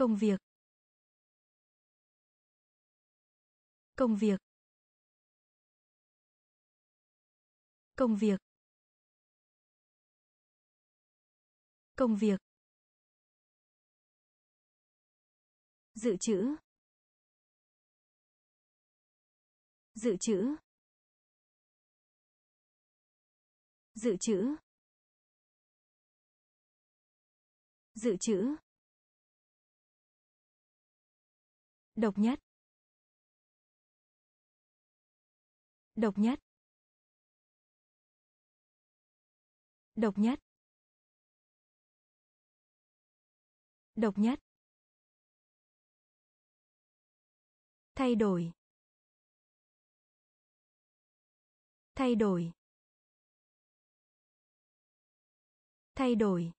Công việc. Công việc. Công việc. Công việc. Dự trữ. Dự trữ. Dự trữ. Dự trữ. Độc nhất. Độc nhất. Độc nhất. Độc nhất. Thay đổi. Thay đổi. Thay đổi.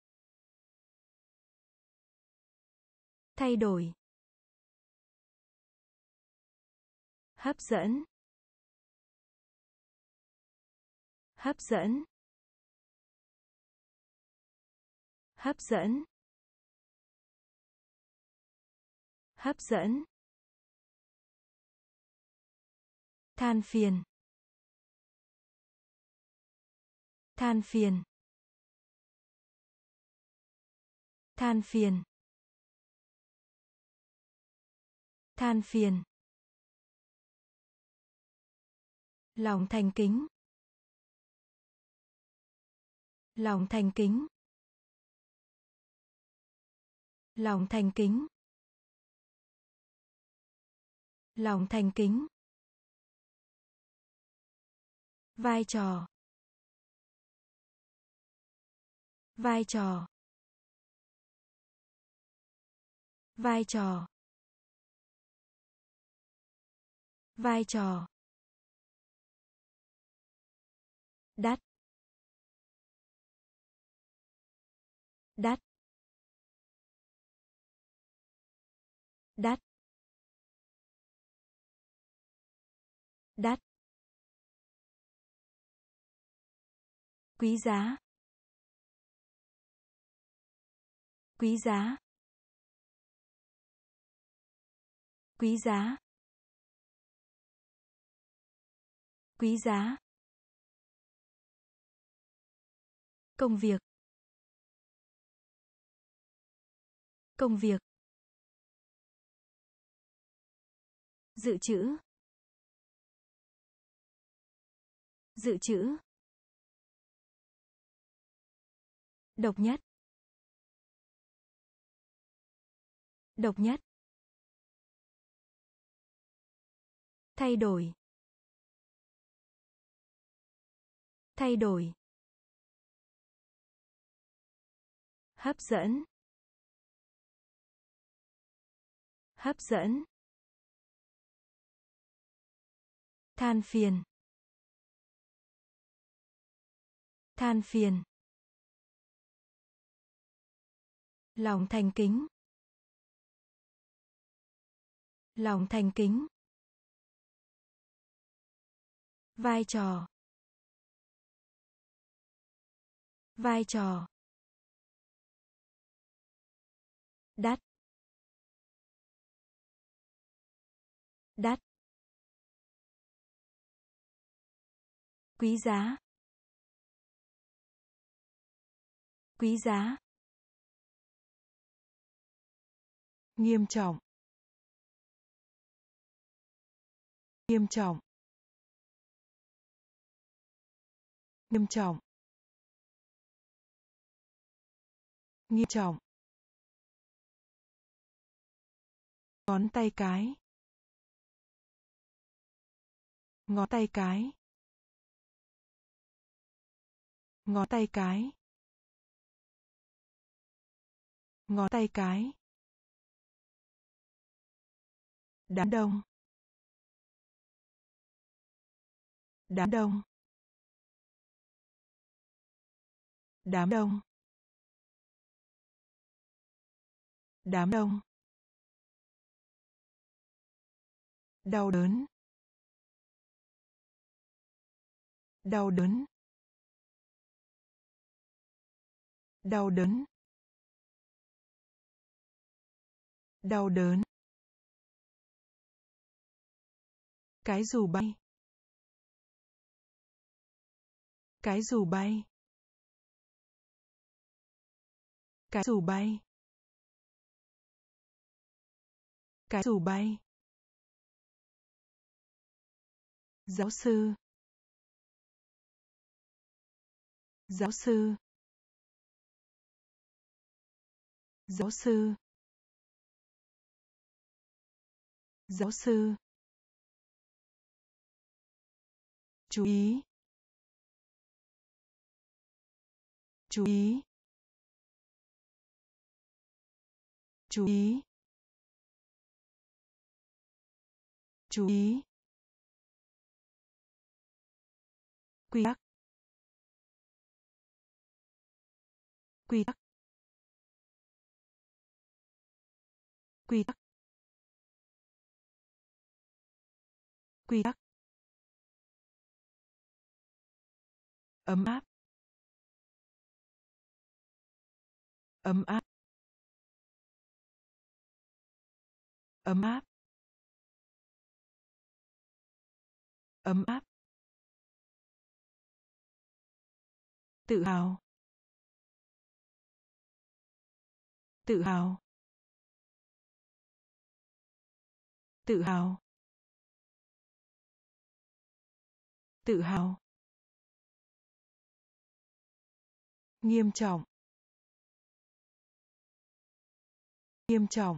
Thay đổi. Hấp dẫn. Hấp dẫn. Hấp dẫn. Hấp dẫn. Than phiền. Than phiền. Than phiền. Than phiền. Lòng thành kính. Lòng thành kính. Lòng thành kính. Lòng thành kính. Vai trò. Vai trò. Vai trò. Vai trò. Đắt. Đắt. Đắt. Đắt. Quý giá. Quý giá. Quý giá. Quý giá. Công việc. Công việc. Dự trữ. Dự trữ. Độc nhất. Độc nhất. Thay đổi. Thay đổi. Hấp dẫn. Hấp dẫn. Than phiền. Than phiền. Lòng thành kính. Lòng thành kính. Vai trò. Vai trò. Đắt. Đắt. Quý giá. Quý giá. Nghiêm trọng. Nghiêm trọng. Nghiêm trọng. Nghiêm trọng. Ngón tay cái. Ngón tay cái. Ngón tay cái. Ngón tay cái. Đám đông. Đám đông. Đám đông. Đám đông. Đau đớn. Đau đớn. Đau đớn. Đau đớn. Cái dù bay. Cái dù bay. Cái dù bay. Cái dù bay. Giáo sư. Giáo sư. Giáo sư. Giáo sư. Chú ý. Chú ý. Chú ý. Chú ý. Quy tắc. Quy tắc. Quy tắc. Quy tắc. Ấm áp. Ấm áp. Ấm áp. Ấm áp. Tự hào. Tự hào. Tự hào. Tự hào. Nghiêm trọng. Nghiêm trọng.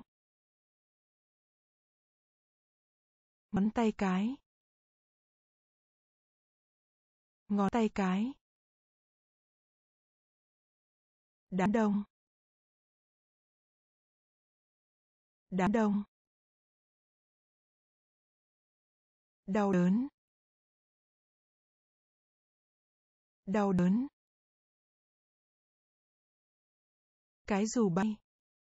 Ngón tay cái. Ngón tay cái. Đám đông. Đám đông. Đau đớn. Đau đớn. Cái dù bay.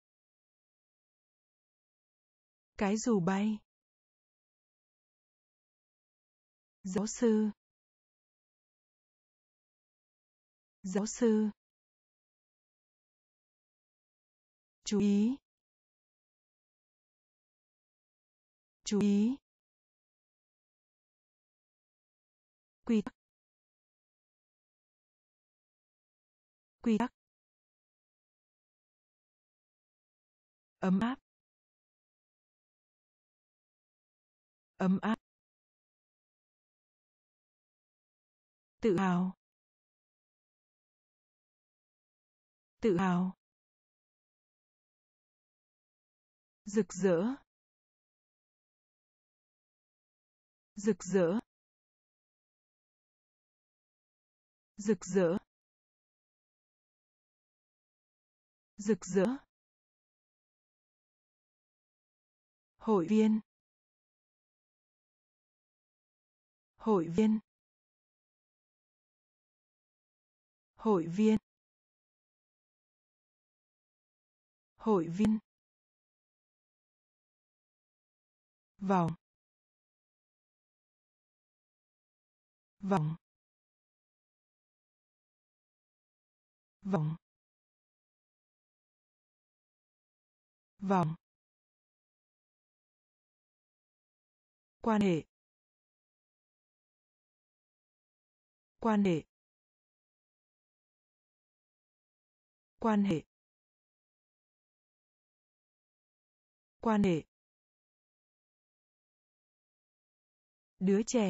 Cái dù bay. Giáo sư. Giáo sư. Chú ý. Chú ý. Quy tắc. Quy tắc. Ấm áp. Ấm áp. Tự hào. Tự hào. Rực rỡ. Rực rỡ. Rực rỡ. Rực rỡ. Hội viên. Hội viên. Hội viên. Hội viên. Vòng. Vòng. Vòng. Vòng. Quan hệ. Quan hệ. Quan hệ. Quan hệ. Đứa trẻ.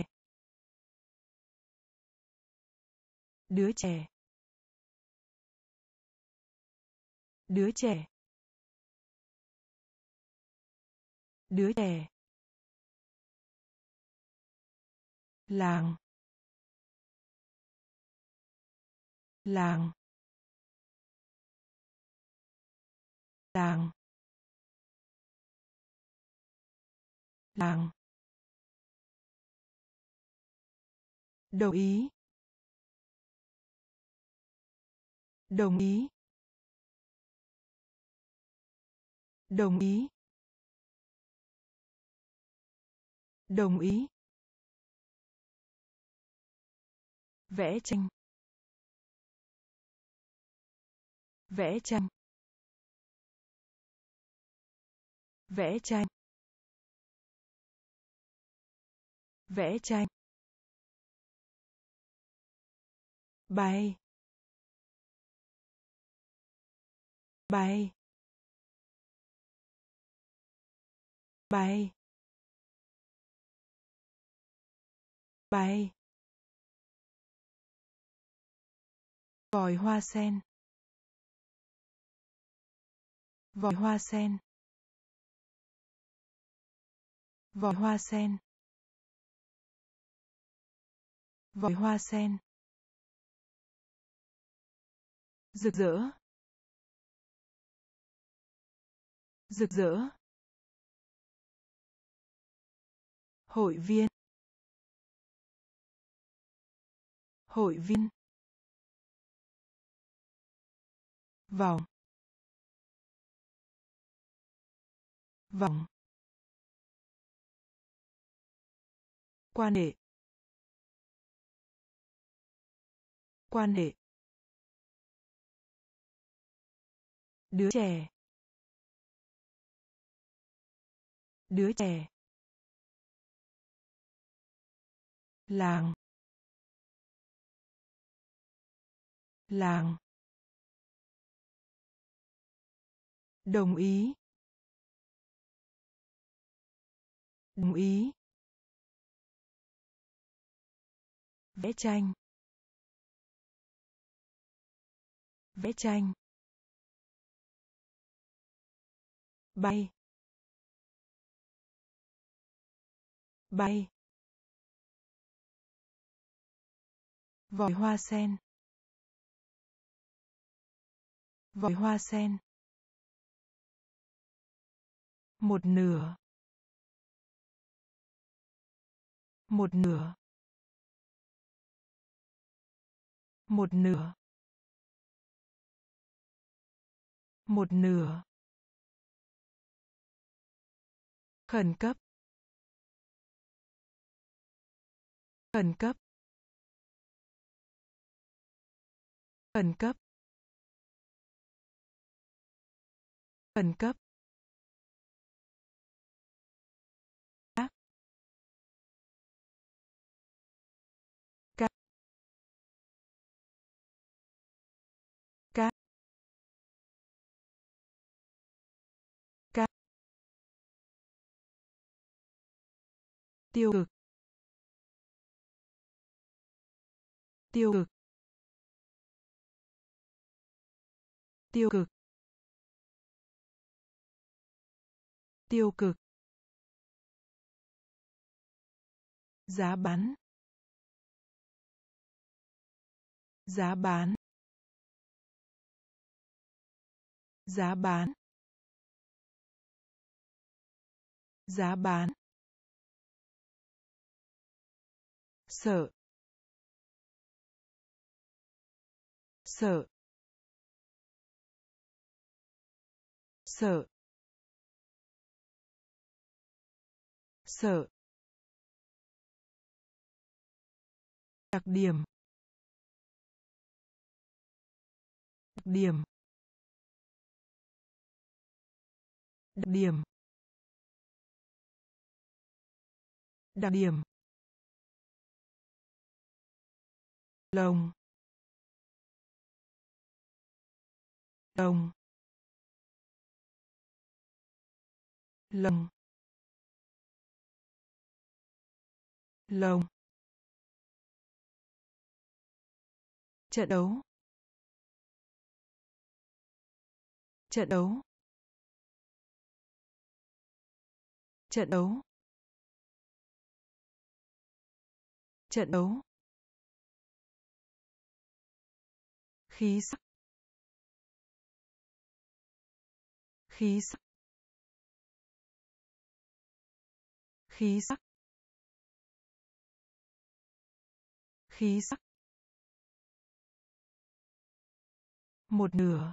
Đứa trẻ. Đứa trẻ. Đứa trẻ. Làng. Làng. Làng. Làng. Đồng ý. Đồng ý. Đồng ý. Đồng ý. Vẽ tranh. Vẽ tranh. Vẽ tranh. Vẽ tranh. Bay. Bay. Bay. Bay. Vòi hoa sen. Vòi hoa sen. Vòi hoa sen. Vòi hoa sen. Rực rỡ. Rực rỡ. Hội viên. Hội viên. Vòng. Vòng. Quan hệ. Quan hệ. Đứa trẻ. Đứa trẻ. Làng. Làng. Đồng ý. Đồng ý. Vẽ tranh. Vẽ tranh. Bay. Bay. Vòi hoa sen. Vòi hoa sen. Một nửa. Một nửa. Một nửa. Một nửa. Khẩn cấp. Khẩn cấp. Khẩn cấp. Khẩn cấp. Các. Các. Các. Các. Tiêu cực. Tiêu cực. Tiêu cực. Tiêu cực. Giá bán. Giá bán. Giá bán. Giá bán. Sợ. Sợ. Sợ. Sợ. Đặc điểm. Đặc điểm. Đặc điểm. Đặc điểm. Lồng. Lồng. Lồng. Lồng. Trận đấu. Trận đấu. Trận đấu. Trận đấu. Khí sắc. Khí sắc. Khí sắc. Khí sắc. Một nửa.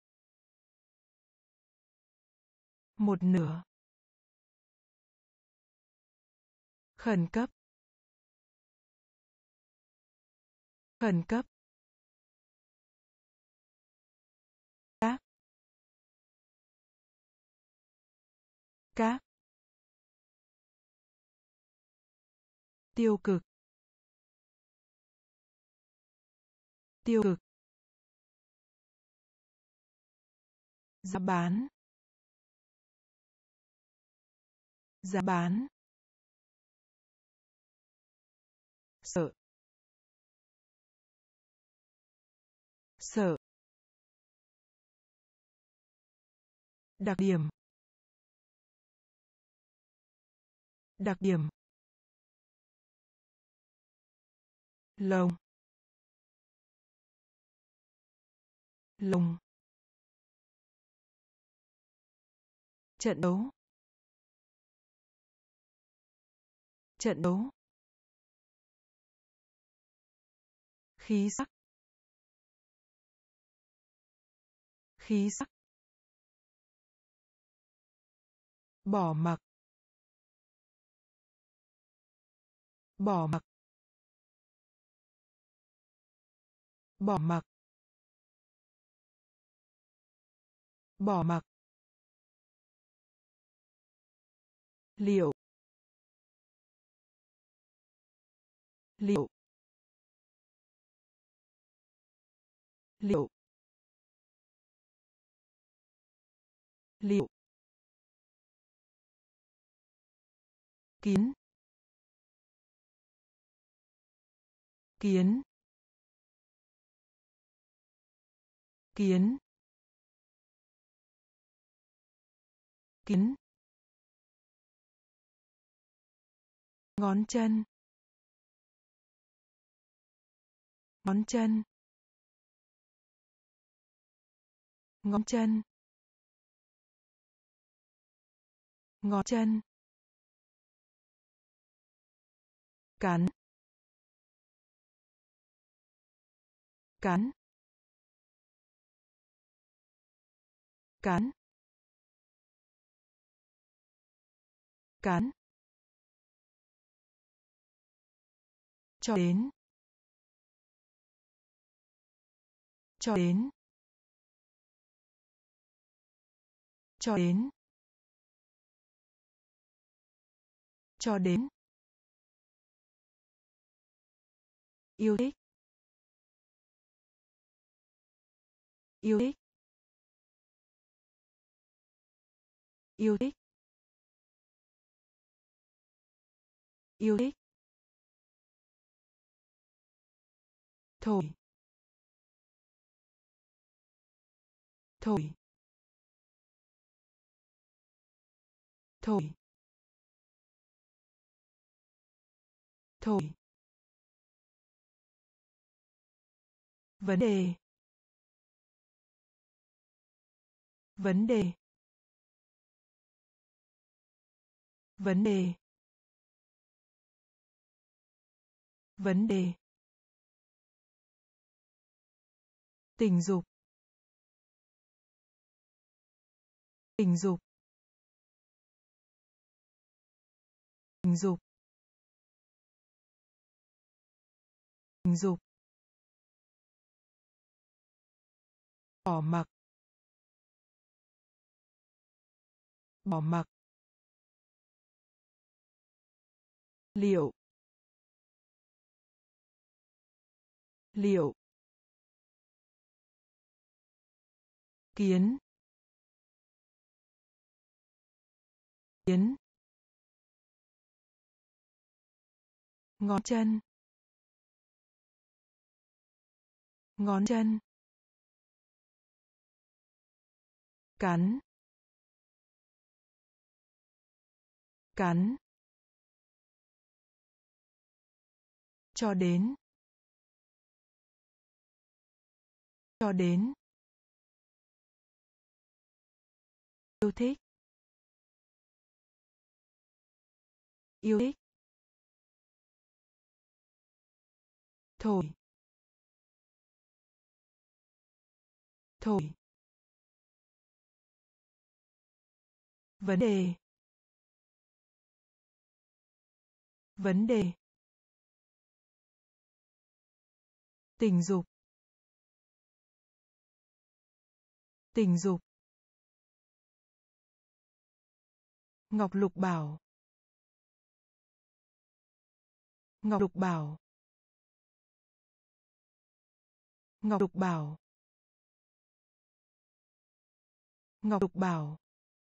Một nửa. Khẩn cấp. Khẩn cấp. Các. các, tiêu cực, tiêu cực, giá bán, giá bán, sợ, sợ, đặc điểm, đặc điểm, lồng, lồng, trận đấu, trận đấu, khí sắc, khí sắc, bỏ mặc, bỏ mặc, bỏ mặc, bỏ mặc, liệu, liệu, liệu, liệu, kiến, kiến, kiến, kiến, ngón chân, ngón chân, ngón chân, ngón chân, cắn, cắn, cắn, cắn, cho đến, cho đến, cho đến, cho đến, yêu thích, yêu thích, yêu thích, yêu thích, thổi, thổi, thổi, thổi, vấn đề, vấn đề, vấn đề, vấn đề, tình dục, tình dục, tình dục, tình dục, bỏ mặc, bỏ mặc, liệu, liệu, kiến, kiến, ngón chân, ngón chân, cắn, cắn, cho đến, cho đến, yêu thích, yêu thích, thổi, thổi, vấn đề, vấn đề, tình dục, tình dục, Ngọc Lục Bảo. Ngọc Lục Bảo. Ngọc Lục Bảo. Ngọc Lục Bảo.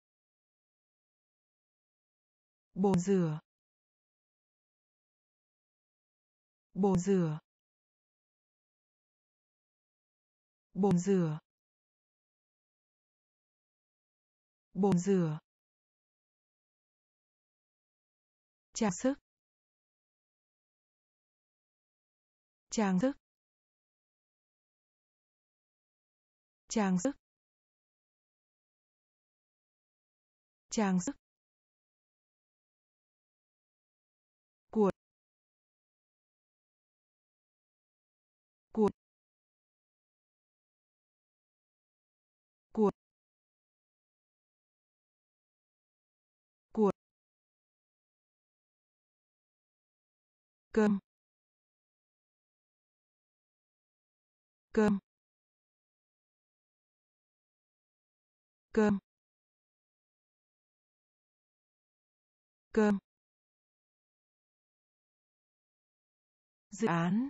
Bồn rửa. Bồn rửa. Bồn rửa. Bồn rửa. Trang sức. Trang sức. Trang sức. Trang sức. Cuột. Cuột. Cuột. Cuột. Cơm. Cơm. Cơm. Cơm. Dự án.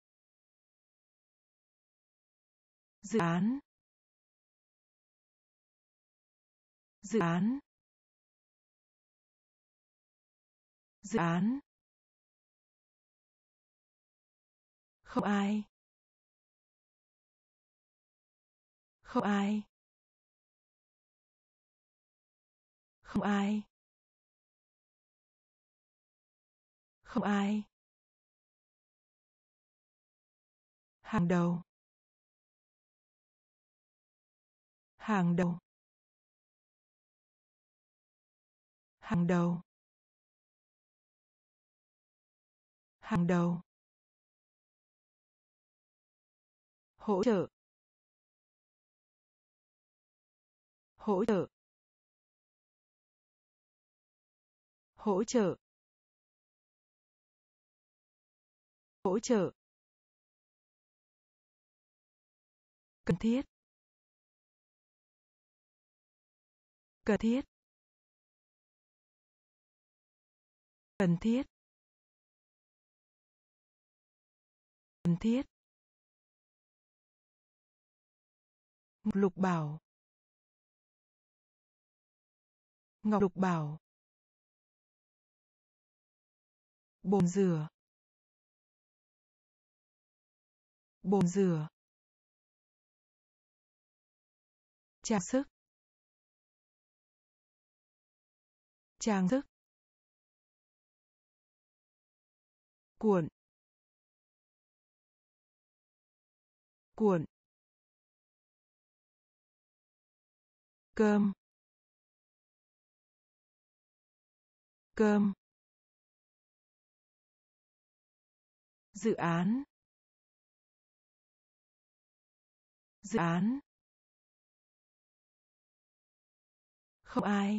Dự án. Dự án. Dự án. Không ai. Không ai. Không ai. Không ai. Hàng đầu. Hàng đầu. Hàng đầu. Hàng đầu. Hỗ trợ. Hỗ trợ. Hỗ trợ. Hỗ trợ. Cần thiết. Cần thiết. Cần thiết. Cần thiết. Ngọc Lục Bảo. Ngọc Lục Bảo. Bồn rửa. Bồn rửa. Trang sức. Trang sức. Cuộn. Cuộn. Cơm. Cơm. Dự án. Dự án. Không ai.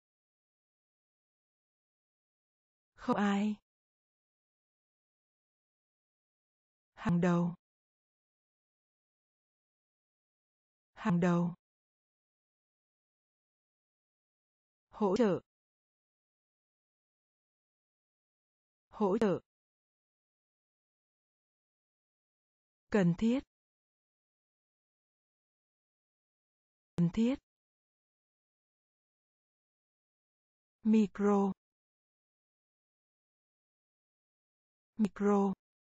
Không ai. Hàng đầu. Hàng đầu. Hỗ trợ. Hỗ trợ. Cần thiết. Cần thiết. Micro. Micro.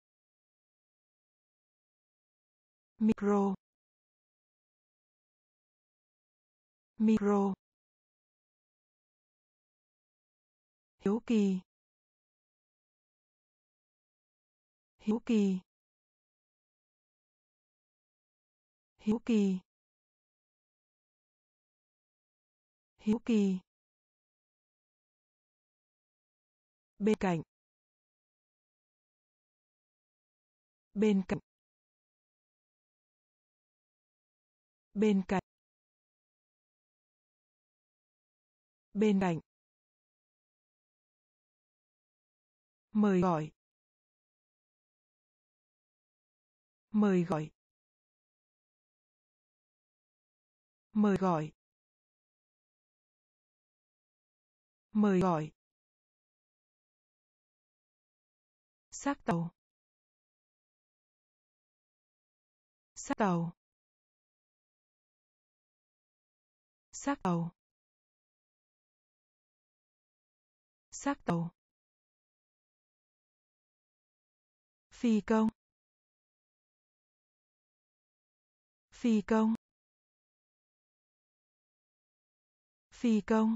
Micro. Micro. Hiếu kỳ. Hiếu kỳ. Hiếu kỳ. Hiếu kỳ. Bên cạnh. Bên cạnh. Bên cạnh. Bên cạnh. Mời gọi. Mời gọi. Mời gọi. Mời gọi. Xác tàu. Xác tàu. Xác tàu. Xác tàu. Phi công. Phi công. Phi công.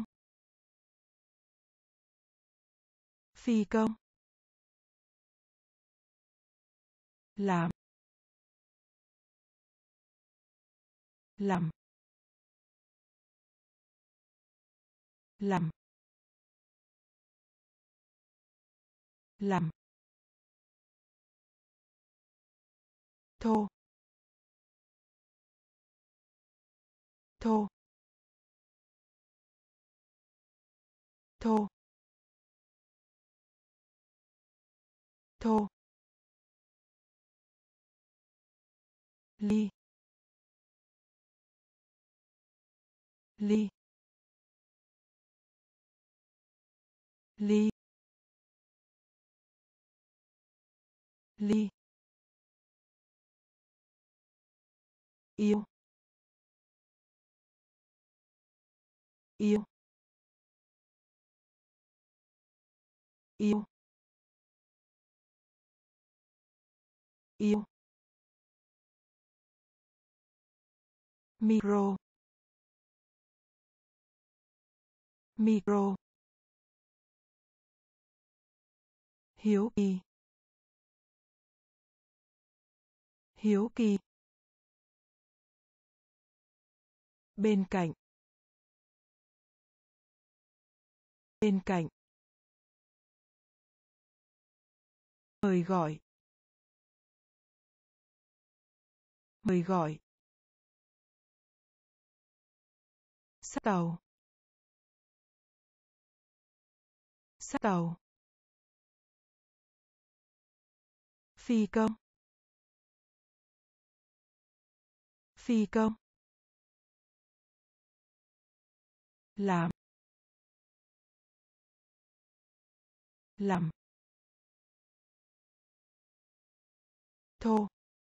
Phi công. Làm. Làm. Làm. Làm. Thô. Thô. Thô. Thô. Ly. Ly. Ly. Ly. Yêu. Yêu. Yêu. Yêu. Micro. Micro. Hiếu kỳ. Hiếu kỳ. Bên cạnh. Bên cạnh. Mời gọi. Mời gọi. Xác tàu. Xác tàu. Phi công. Phi công. Làm. Làm. Thô.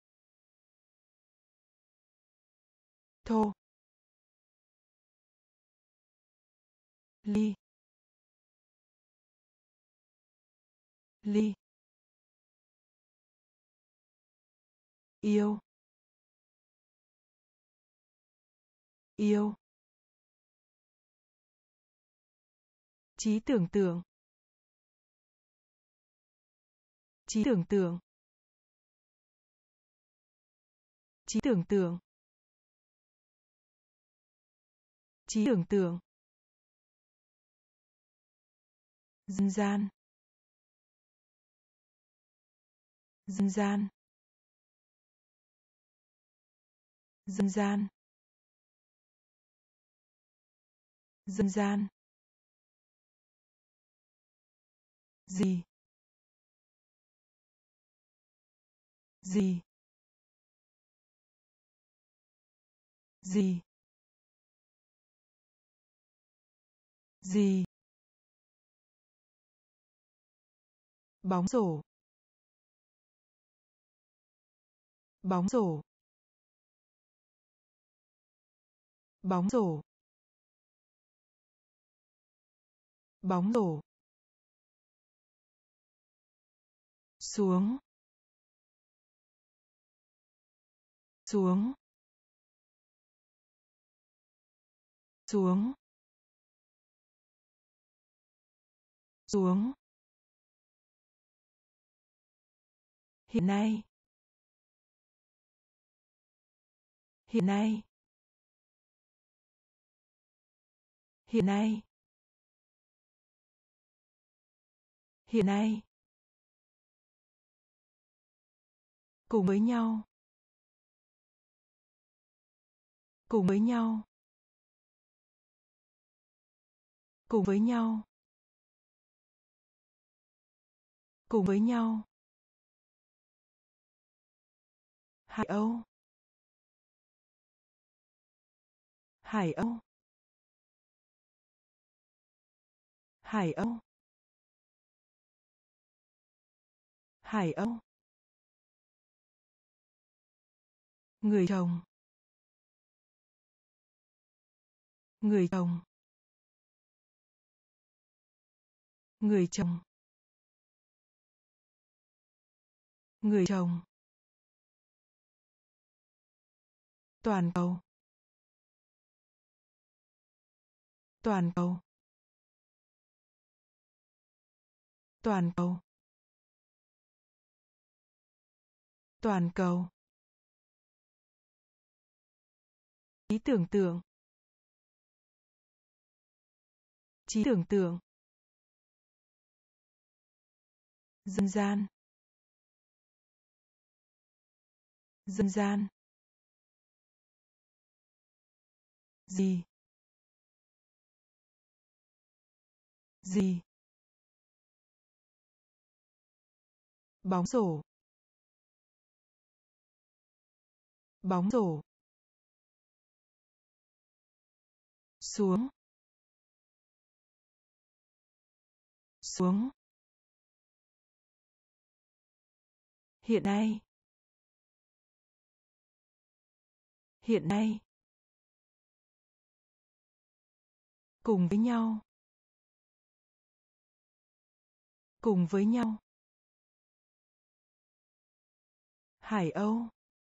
Thô. Ly. Ly. Yêu. Yêu. Trí tưởng tượng. Trí tưởng tượng. Trí tưởng tượng. Trí tưởng tượng. Dân gian. Dân gian. Dân gian. Dân gian. Gì. Gì. Gì. Gì. Bóng rổ. Bóng rổ. Bóng rổ. Bóng rổ. Xuống. Xuống. Xuống. Xuống. Hiện nay. Hiện nay. Hiện nay. Hiện nay. Cùng với nhau. Cùng với nhau. Cùng với nhau. Cùng với nhau. Hải Âu. Hải Âu. Hải Âu. Hải Âu. Người chồng. Người chồng. Người chồng. Người chồng. Toàn cầu. Toàn cầu. Toàn cầu. Toàn cầu. Trí tưởng tượng. Trí tưởng tượng. Dân gian. Dân gian. Gì. Gì. Bóng rổ. Bóng rổ. Xuống. Xuống. Hiện nay. Hiện nay. Cùng với nhau. Cùng với nhau. Hải Âu.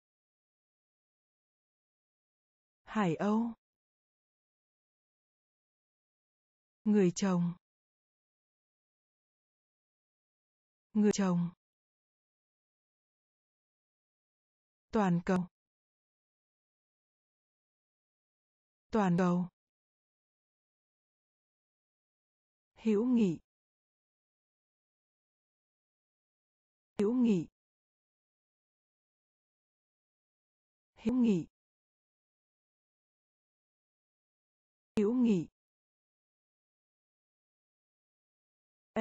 Hải Âu. Người chồng. Người chồng. Toàn cầu. Toàn cầu. Hữu nghị. Hữu nghị. Hữu nghị. Hữu nghị. Ếch.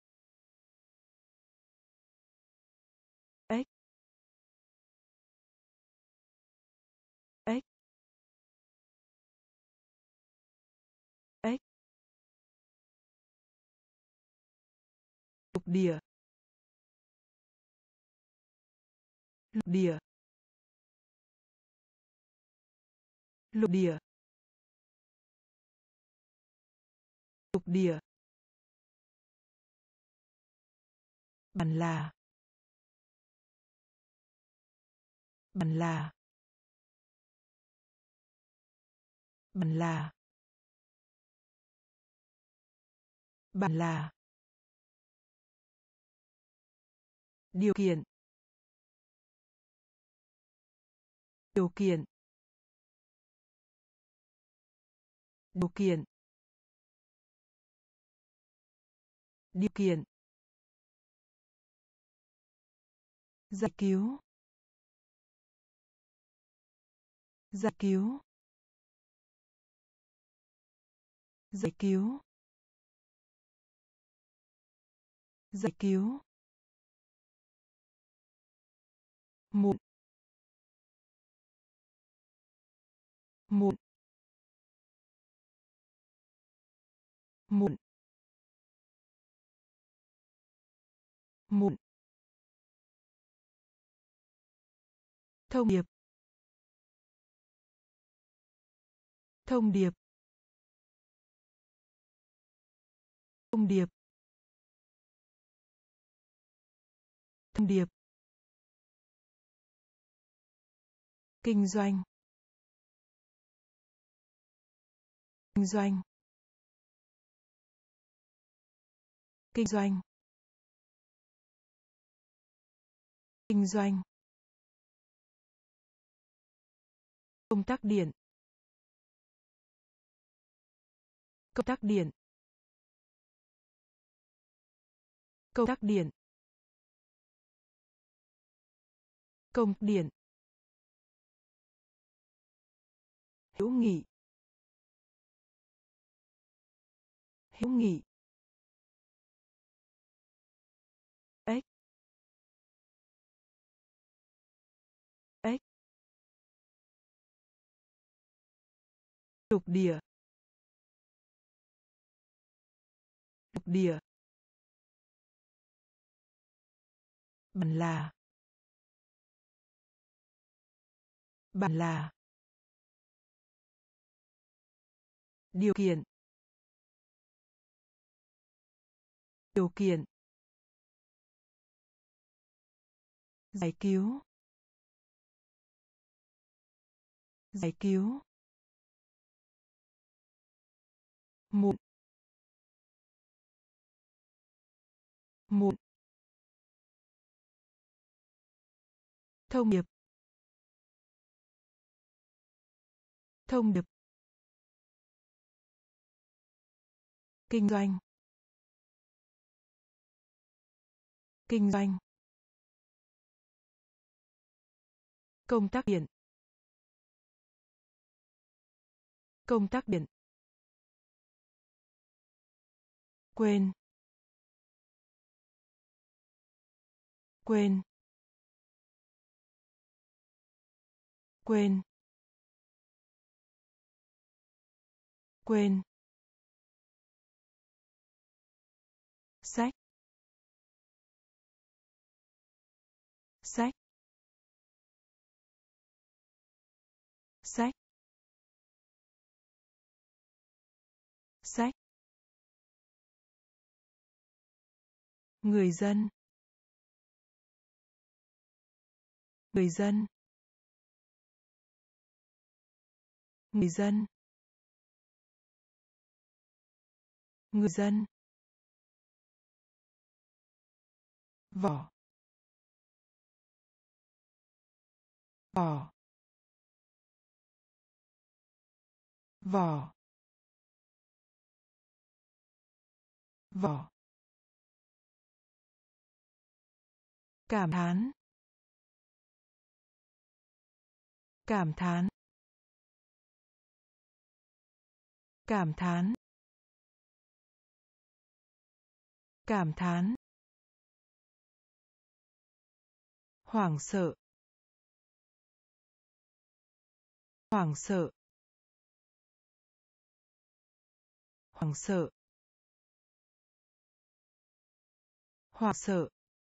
Ếch. Ếch. Ếch. Lục địa. Lục địa. Lục địa. Lục địa. Bàn là. Bàn là. Bàn là. Bàn là. Điều kiện. Điều kiện. Điều kiện. Điều kiện. Giải cứu. Giải cứu. Giải cứu. Giải cứu. Muộn. Muộn. Muộn. Muộn. Thông điệp. Thông điệp. Thông điệp. Thông điệp. Kinh doanh. Kinh doanh. Kinh doanh. Kinh doanh. Công tắc điện. Công tắc điện. Công tắc điện. Công điện. Hữu nghị. Hữu nghị. Ếch. Ếch. Lục địa. lục địa. Bản là. Bản là. Điều kiện. Điều kiện. Giải cứu. Giải cứu. Muộn. Muộn. Thông điệp. Thông điệp. Kinh doanh. Kinh doanh. Công tắc điện. Công tắc điện. Quên. Quên. Quên. Quên. Sách. Sách. Sách. Sách. Người dân. Người dân. Người dân. Người dân. Vỏ. Vỏ. Vỏ. Vỏ. Cảm thán. Cảm thán. Cảm thán. Cảm thán. Hoảng sợ. Hoảng sợ. Hoảng sợ. Hoảng sợ.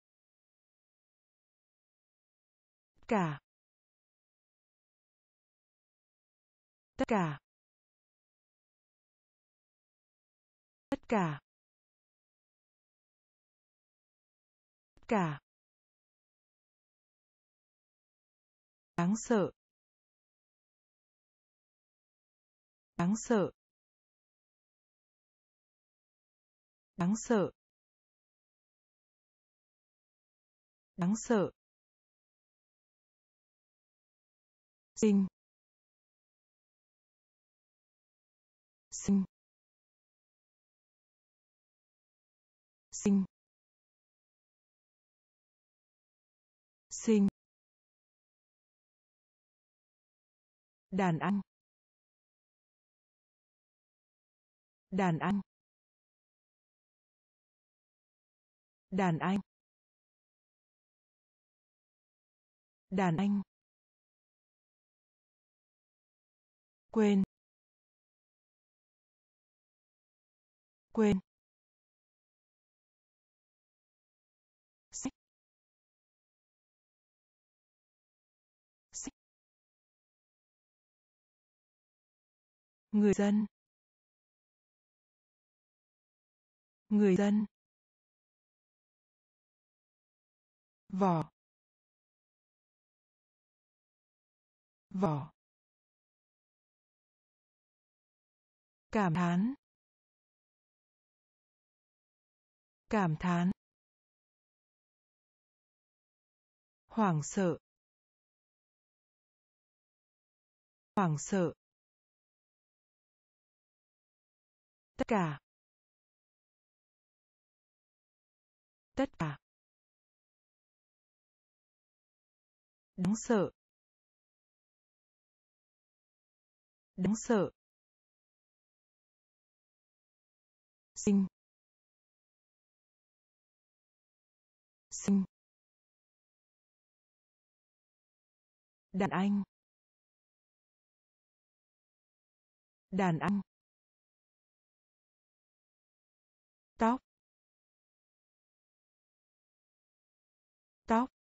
Cả. Tất cả. Tất cả. Tất cả. Đáng sợ. Đáng sợ. Đáng sợ. Đáng sợ. Sinh. Sinh. Sinh. Sinh. Đàn anh. Đàn anh. Đàn anh. Đàn anh. Quên. Quên. Sách. Sách. Người dân. Người dân. Vỏ. Vỏ. Cảm thán. Cảm thán. Hoảng sợ. Hoảng sợ. Tất cả. Tất cả. Đáng sợ. Đáng sợ. Sinh. Sinh. Đàn anh. Đàn anh. tóc, tóc,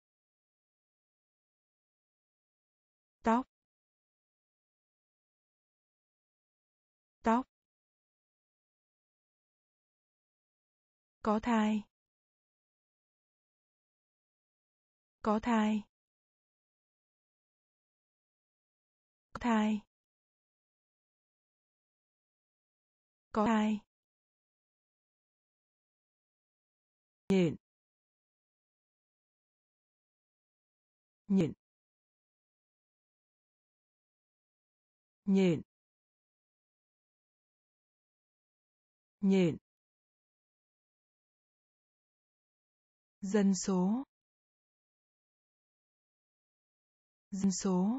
tóc, tóc, có thai, có thai, có thai, có thai, nhện, nhện, nhện, nhện, dân số, dân số,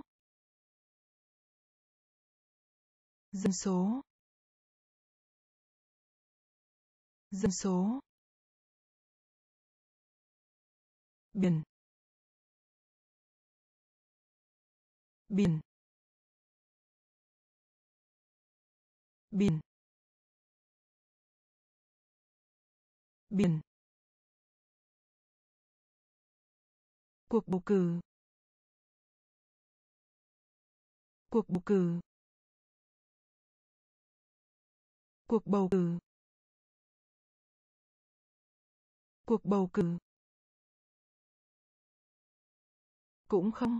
dân số, dân số, biển, biển, biển, biển, cuộc bầu cử, cuộc bầu cử, cuộc bầu cử, cuộc bầu cử, cũng không,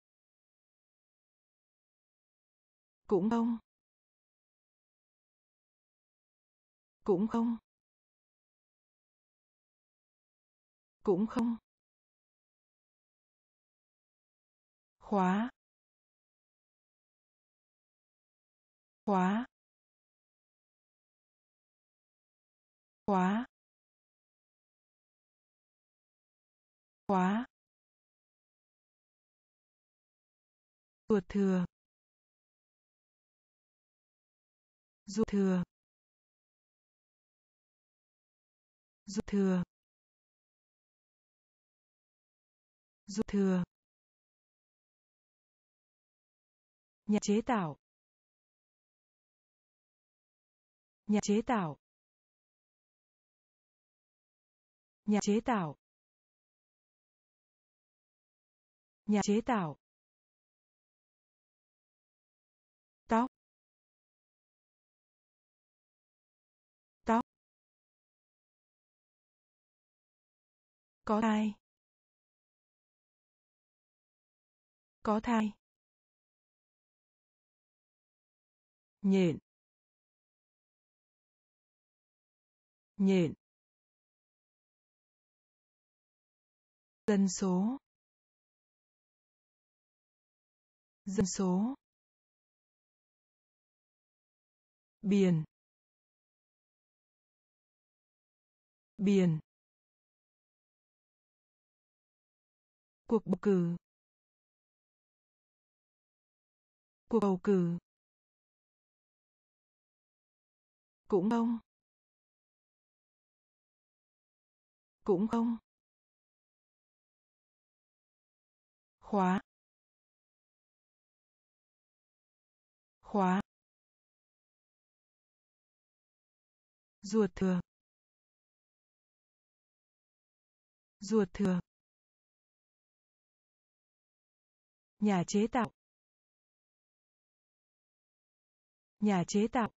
cũng không, cũng không, cũng không, khóa, khóa, khóa, khóa, ruột thừa, ruột thừa, ruột thừa, ruột thừa, nhà chế tạo, nhà chế tạo, nhà chế tạo, nhà chế tạo, tóc, tóc, có thai, có thai, nhện, nhện, dân số, dân số, biển, biển, cuộc bầu cử, cuộc bầu cử, cũng không, cũng không, khóa, khóa, ruột thừa, ruột thừa, nhà chế tạo, nhà chế tạo,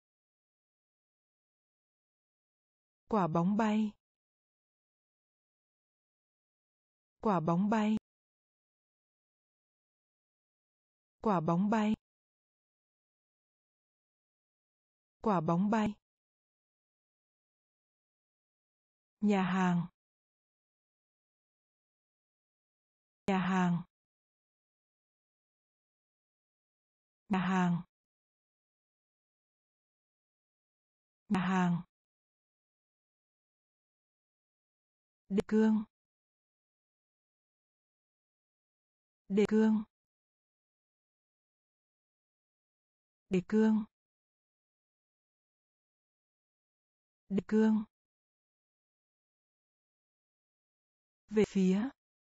quả bóng bay, quả bóng bay, quả bóng bay, quả bóng bay, nhà hàng, nhà hàng, nhà hàng, nhà hàng, đề cương, đề cương, đề cương, đề cương, về phía,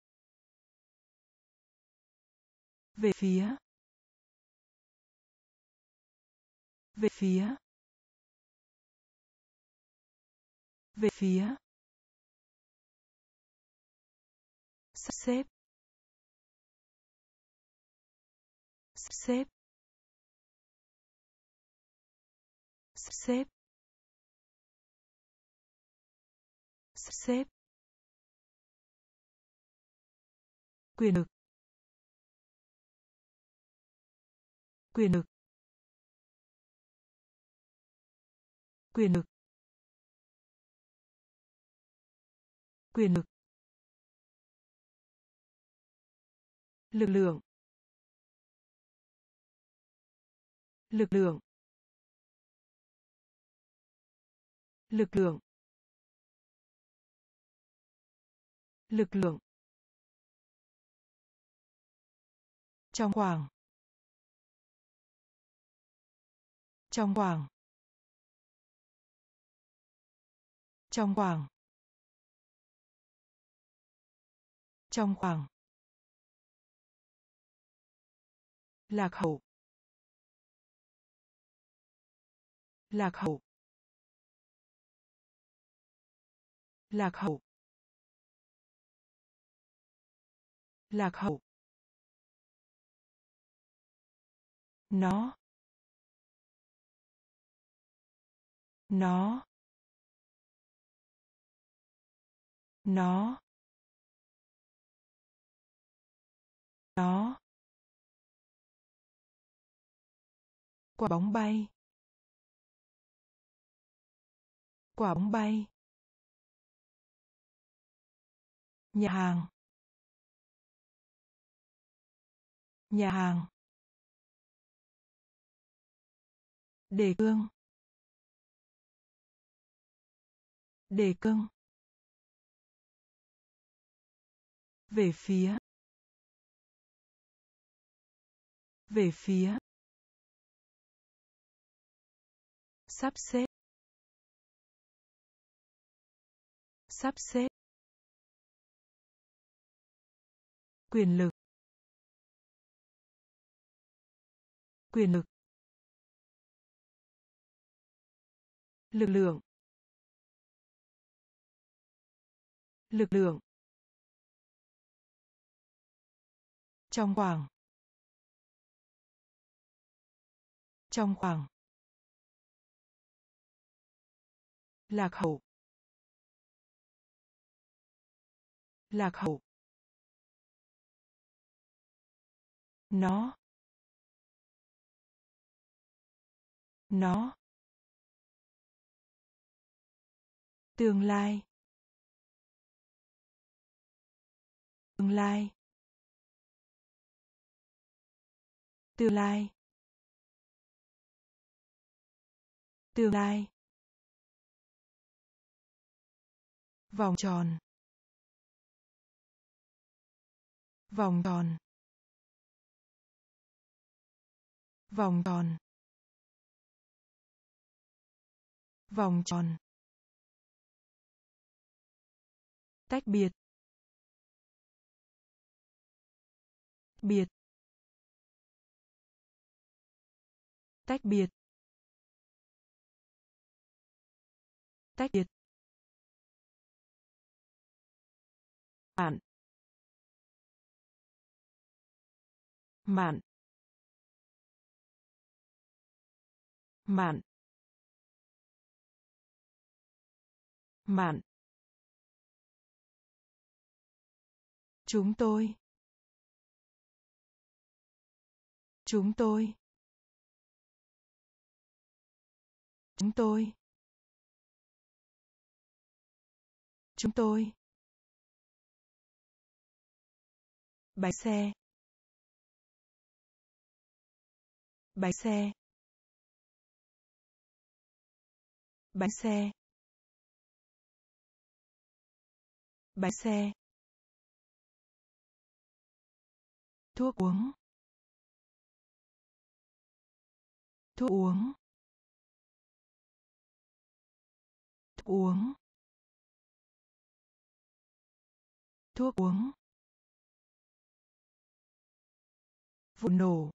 về phía, về phía, Về phía. Sắp xếp. Sắp xếp. Sắp xếp. Sắp xếp. Quyền lực. Quyền lực. Quyền lực. Quyền lực. Lực lượng. Lực lượng. Lực lượng. Lực lượng. Trong khoảng. Trong khoảng. Trong khoảng. Trong khoảng. Lạc hậu. Lạc hậu. Lạc hậu. Lạc hậu. Nó. Nó. Nó. Nó. Quả bóng bay. Quả bóng bay. Nhà hàng. Nhà hàng. Đề cương. Đề cương. Về phía. Về phía. Sắp xếp. Sắp xếp. Quyền lực. Quyền lực. Lực lượng. Lực lượng. Trong khoảng. Trong khoảng. Lạc hậu. Lạc hậu. Nó. Nó. Tương lai. Tương lai. Tương lai. Tương lai. Vòng tròn. Vòng tròn. Vòng tròn. Vòng tròn. Tách biệt. Biệt. Tách biệt. Tách biệt. Mạn. Mạn. Mạn. Mạn. Chúng tôi. Chúng tôi. Chúng tôi. Chúng tôi. Bánh xe. Bánh xe. Bánh xe. Bánh xe. Thuốc uống. Thuốc uống. Thuốc uống. Thuốc uống. Vụ nổ.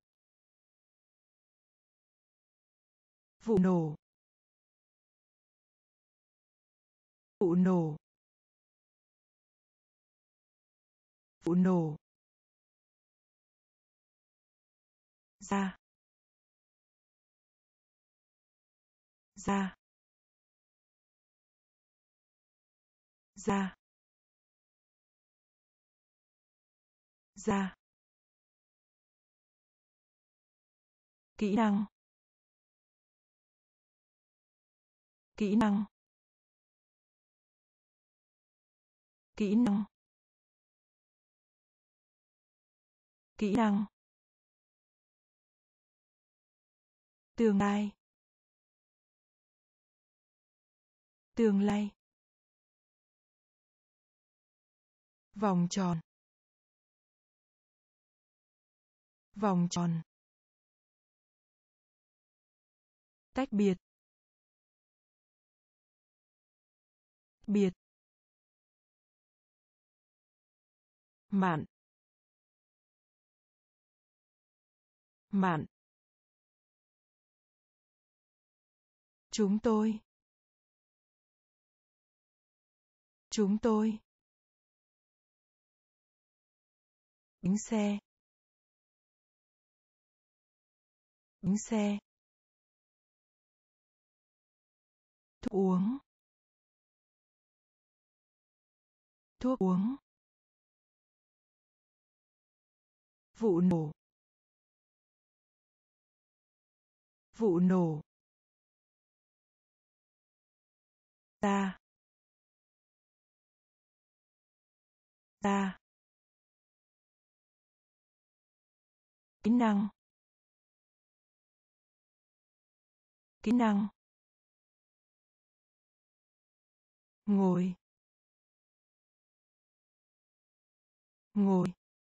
Vụ nổ. vụ nổ, vụ nổ, ra, ra, ra, ra, kỹ năng, kỹ năng, kỹ năng, kỹ năng, tương lai, tương lai, vòng tròn, vòng tròn, tách biệt, biệt, mạn, mạn, chúng tôi, chúng tôi, bánh xe, bánh xe, thuốc uống, thuốc uống, vụ nổ, vụ nổ, ra, ra, kỹ năng, kỹ năng, ngồi, ngồi,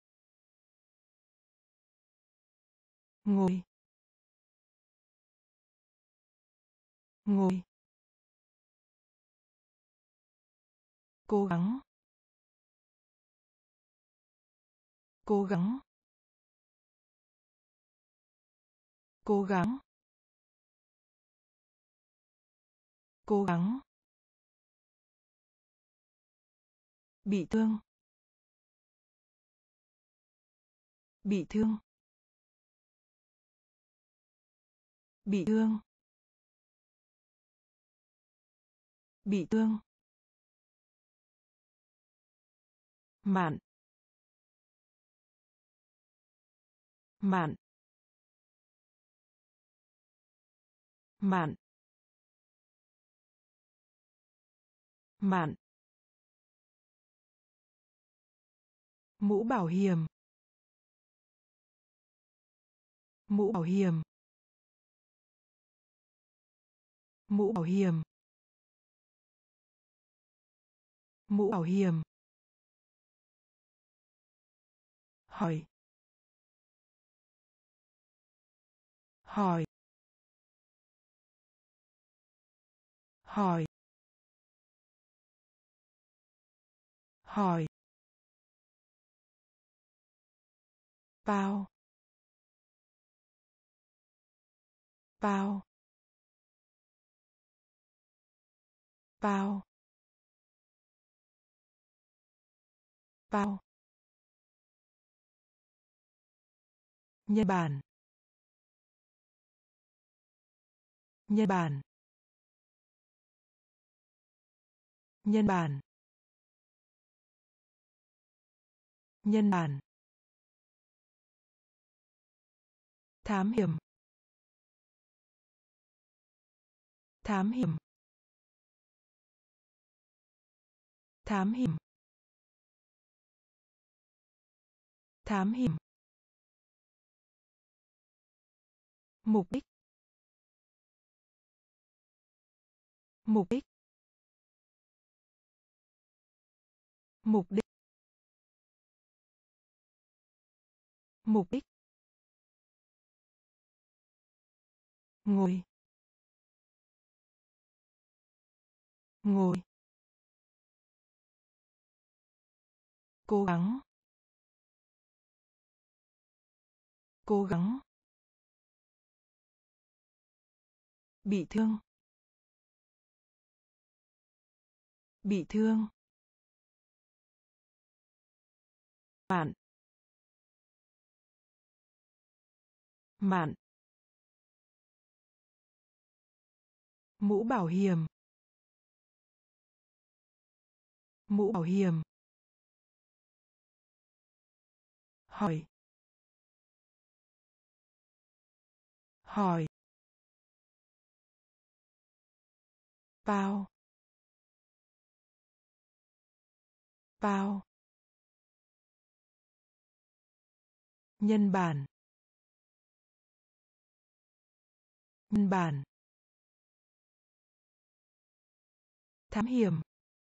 ngồi, ngồi, cố gắng, cố gắng, cố gắng, cố gắng, bị thương, bị thương, bị thương, bị thương, mạn, mạn, mạn, mạn, mũ bảo hiểm, mũ bảo hiểm, mũ bảo hiểm, mũ bảo hiểm, hỏi, hỏi, hỏi, hỏi, bao, bao, bao, bao, nhân bản, nhân bản, nhân bản, nhân bản, thám hiểm, thám hiểm, thám hiểm, thám hiểm, mục đích, mục đích, mục đích, mục đích, ngồi, ngồi, cố gắng, cố gắng, bị thương, Bị thương. Mạn. Mạn. Mũ bảo hiểm. Mũ bảo hiểm. Hỏi. Hỏi. Bao. Bao. Nhân bản. Nhân bản. Thám hiểm.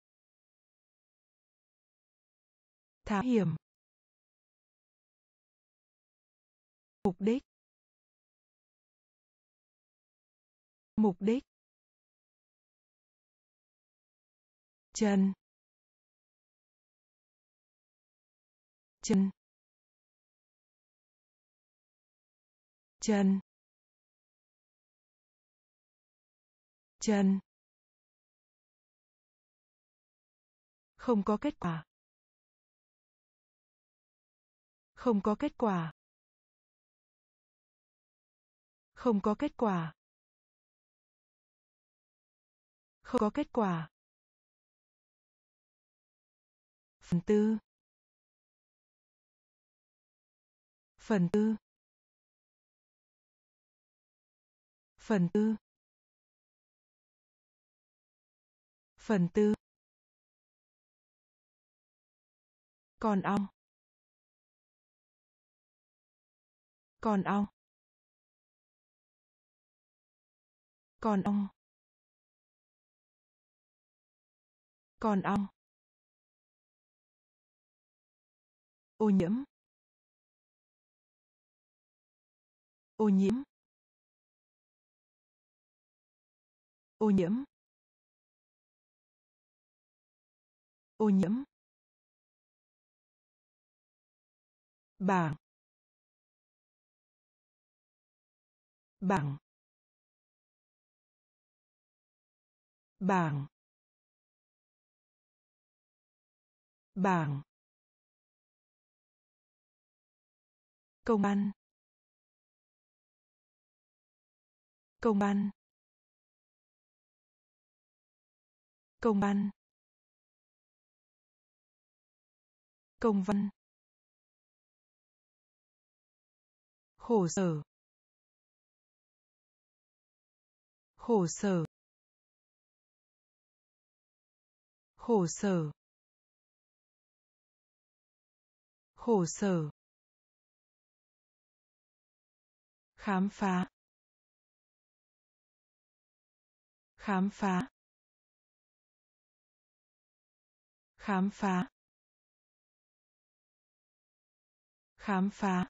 Thám hiểm. Mục đích. Mục đích. Chân. Chân. Chân. Chân. Không có kết quả. Không có kết quả. Không có kết quả. Không có kết quả. Phần tư. Phần tư. Phần tư. Phần tư. Con ong. Con ong. Con ong. Con ong. Ô nhiễm. Ô nhiễm. Ô nhiễm. Ô nhiễm. Bảng. Bảng. Bảng. Bảng. Công ăn. Công ăn. Công ăn. Công văn. Khổ sở. Khổ sở. Khổ sở. Khổ sở. Khám phá. Khám phá. Khám phá. Khám phá.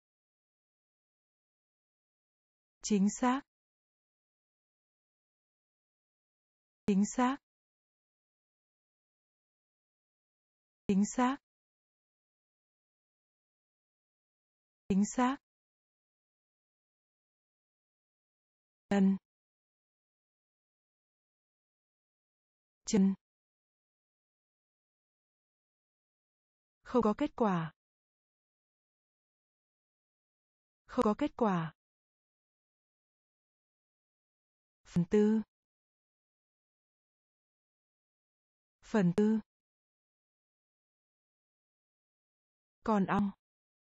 Chính xác. Chính xác. Chính xác. Chính xác. Chân. Chân. Không có kết quả. Không có kết quả. Phần tư. Phần tư. Con ong.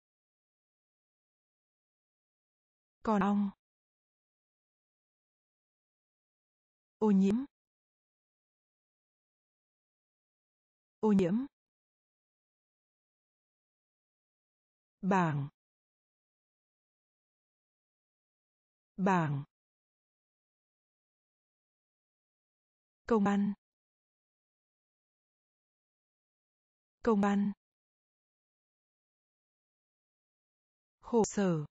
Con ong. Ô nhiễm. Ô nhiễm. Bảng. Bảng. Công ăn. Công ăn. Khổ sở.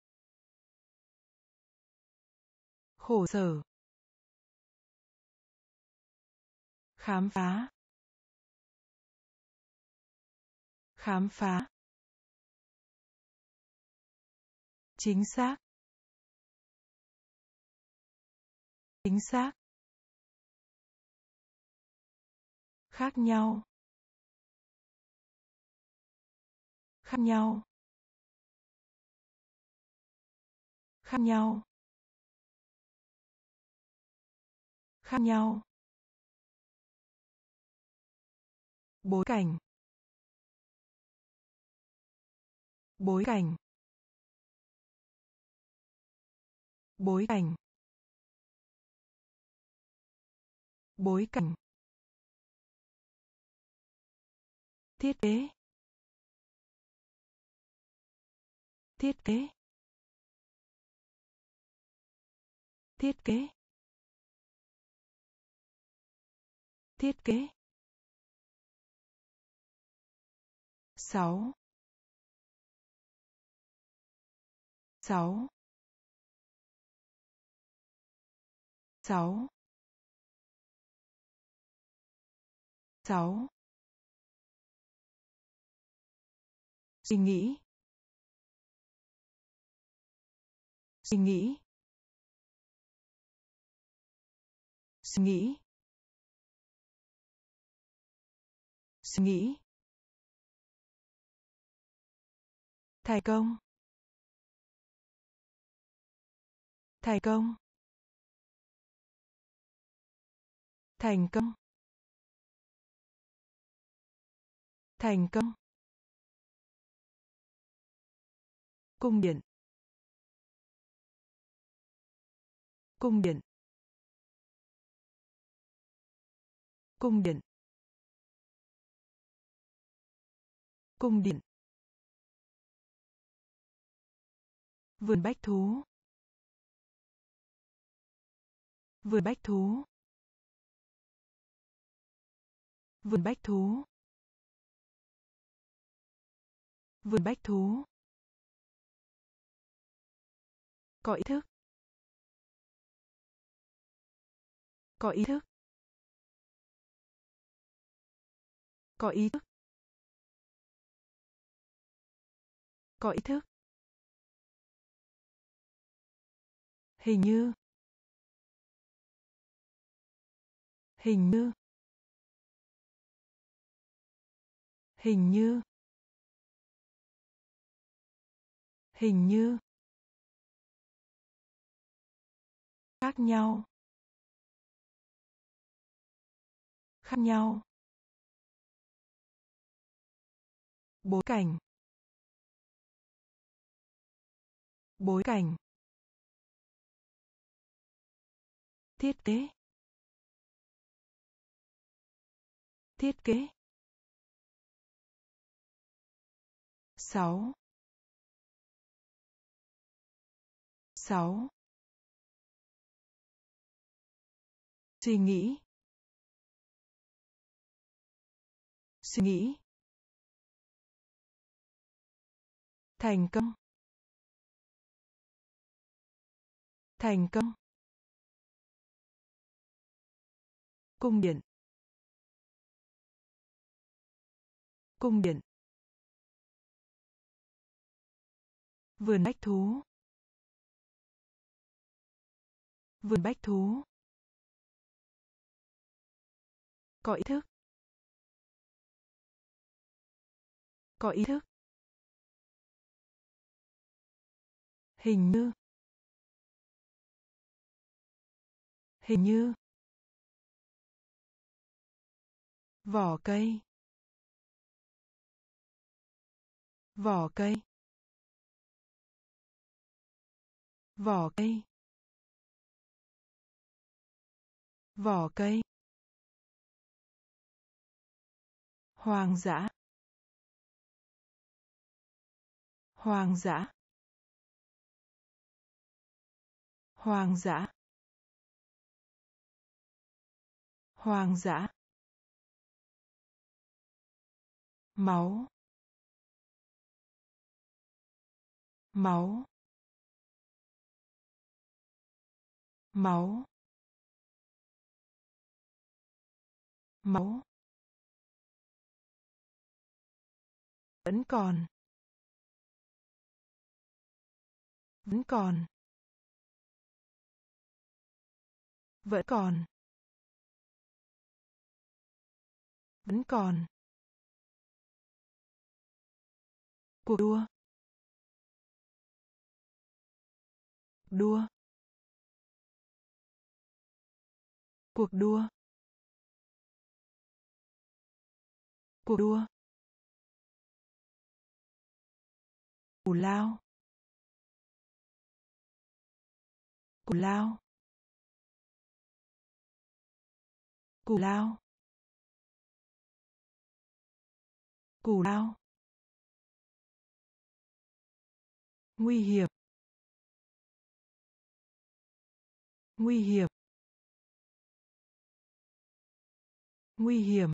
Khổ sở. Khám phá. Khám phá. Chính xác. Chính xác. khác nhau, khác nhau, khác nhau, khác nhau, bối cảnh, bối cảnh, bối cảnh, bối cảnh, thiết kế, thiết kế, thiết kế, thiết kế, 6, 6, 6, 6, suy nghĩ, suy nghĩ, suy nghĩ, suy nghĩ, thành công, thành công, thành công, thành công, cung điện, cung điện, cung điện, cung điện, vườn bách thú, vườn bách thú, vườn bách thú, vườn bách thú, có ý thức, có ý thức, có ý thức, có ý thức, hình như, hình như, hình như, hình như, khác nhau, khác nhau, bối cảnh, bối cảnh, thiết kế, thiết kế, 6, 6, suy nghĩ, suy nghĩ, thành công, thành công, cung điện, cung điện, vườn bách thú, vườn bách thú, có ý thức, có ý thức, hình như, hình như, vỏ cây, vỏ cây, vỏ cây, vỏ cây, hoang dã, hoang dã, hoang dã, hoang dã, máu, máu, máu, máu, vẫn còn, vẫn còn, vẫn còn, Vẫn còn. Cuộc đua. Đua. Cuộc đua. Cuộc đua. Cù lao. Cù lao. Cù lao. Cù lao. Nguy hiểm. Nguy hiểm. Nguy hiểm.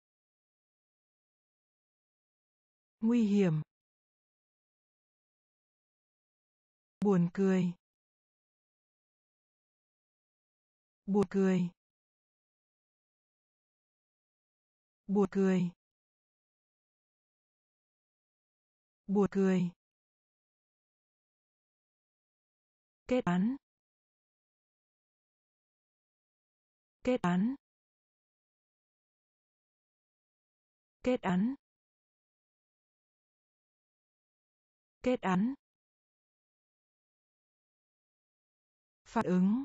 Nguy hiểm. Buồn cười. Buồn cười. Buồn cười. Buồn cười. Kết án. Kết án. Kết án. Kết án. Phản ứng.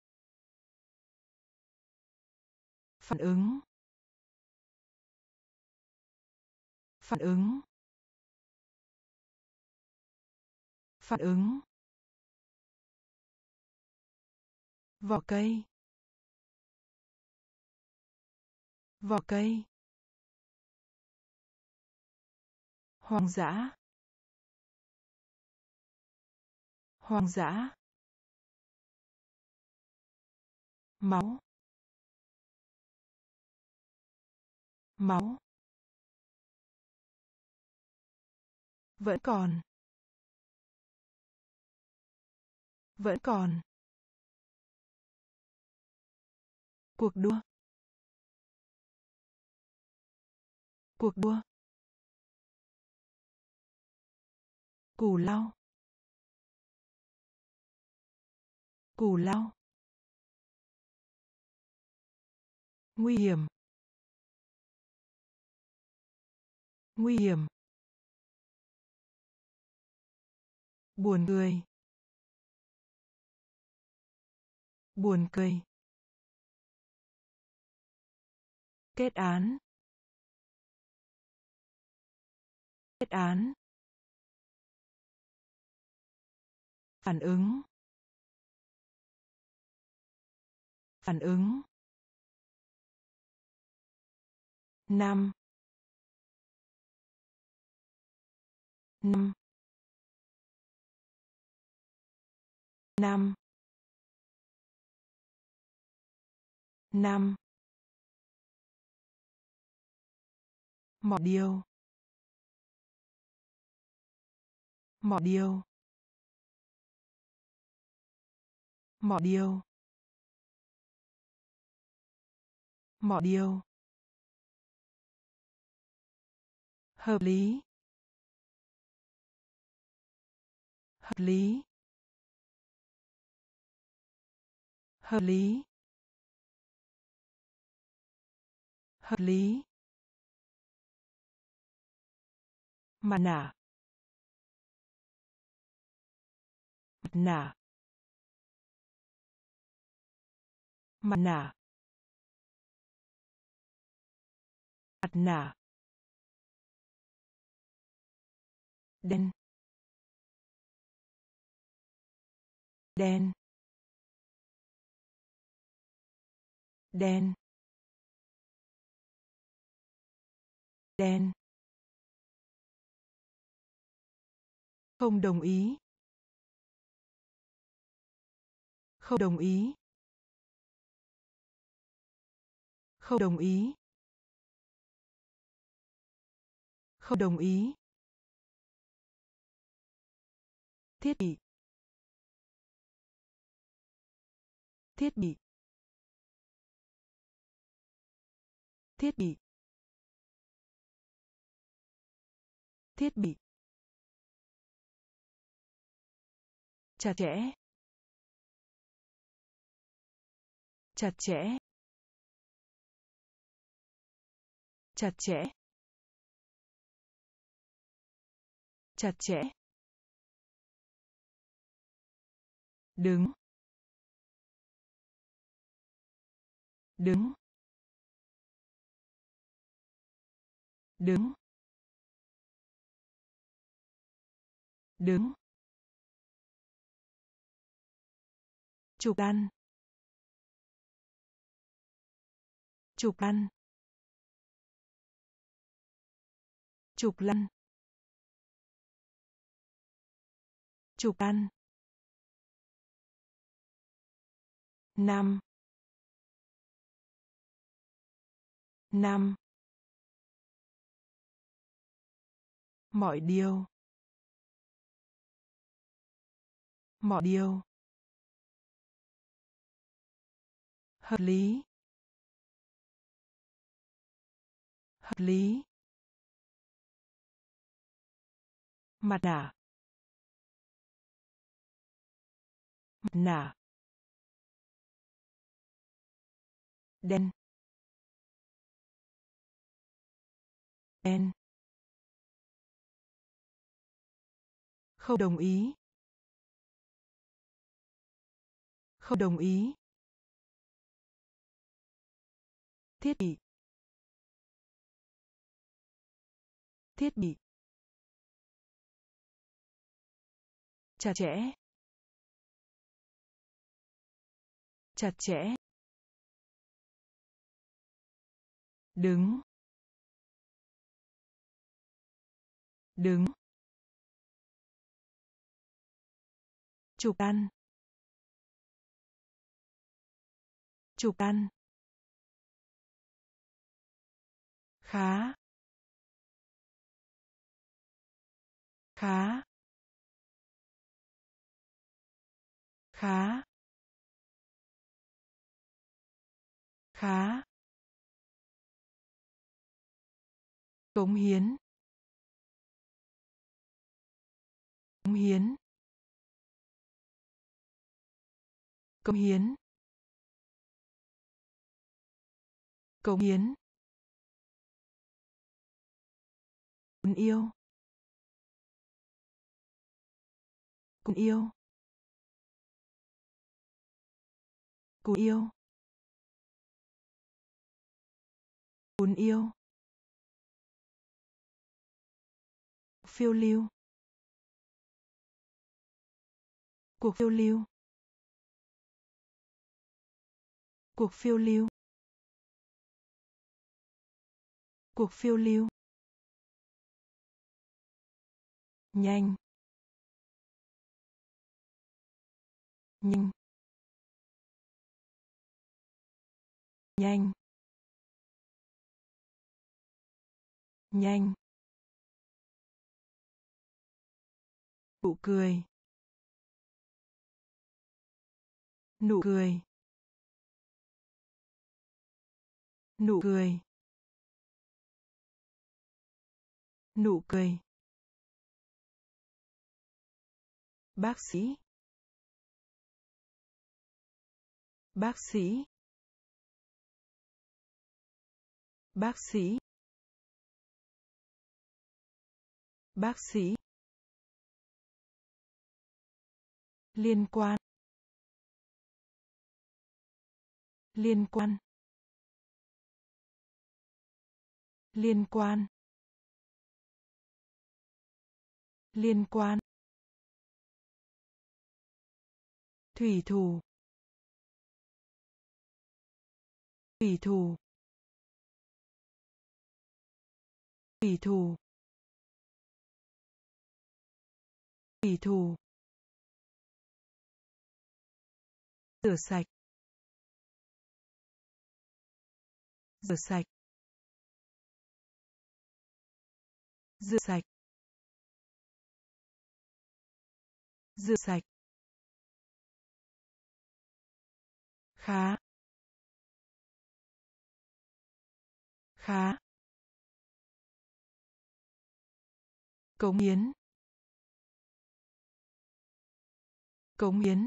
Phản ứng. Phản ứng. Phản ứng. Vỏ cây. Vỏ cây. Hoang dã. Hoang dã. Máu. Máu. Vẫn còn. Vẫn còn. Cuộc đua. Cuộc đua. Cù lao. Cù lao. Nguy hiểm. Nguy hiểm. Buồn cười. Buồn cười. Kết án. Kết án. Phản ứng. Phản ứng. Năm. Năm. Năm. Năm. Mỏ điều. Mỏ điều. Mỏ điều. Mỏ điều. Hợp lý. Hợp lý. Hợp lý. Hợp lý. Mặt nạ. Mặt nạ. Mặt nạ. Mặt nạ. Đen. Đen. Đen. Đen. Không đồng ý. Không đồng ý. Không đồng ý. Không đồng ý. Thiết bị. Thiết bị. Thiết bị. Thiết bị. Chặt chẽ. Chặt chẽ. chặt chẽ, chặt chẽ, đứng, đứng, đứng, đứng, chụp lăn, chụp lăn, chụp lăn, chụp lăn, năm, năm, mọi điều, mọi điều, hợp lý, hợp lý, mặt nạ, mặt nạ, đen, đen, không đồng ý, không đồng ý, thiết bị, thiết bị, chặt chẽ, chặt chẽ, đứng, đứng, chụp lăn, chụp lăn, khá, khá, khá, khá, cống hiến, cống hiến, cống hiến, cống hiến, cuốn yêu, cuốn yêu, cuốn yêu, cuốn yêu, phiêu lưu, cuộc phiêu lưu, cuộc phiêu lưu, cuộc phiêu lưu, nhanh, nhanh, nhanh, nhanh, nụ cười, nụ cười, nụ cười, nụ cười, bác sĩ, bác sĩ, bác sĩ, bác sĩ, liên quan, liên quan, liên quan, liên quan, thủy thủ, thủy thủ, thủy thủ, thủy thủ, rửa sạch, rửa sạch, rửa sạch, rửa sạch, khá, khá, cống hiến, cống hiến,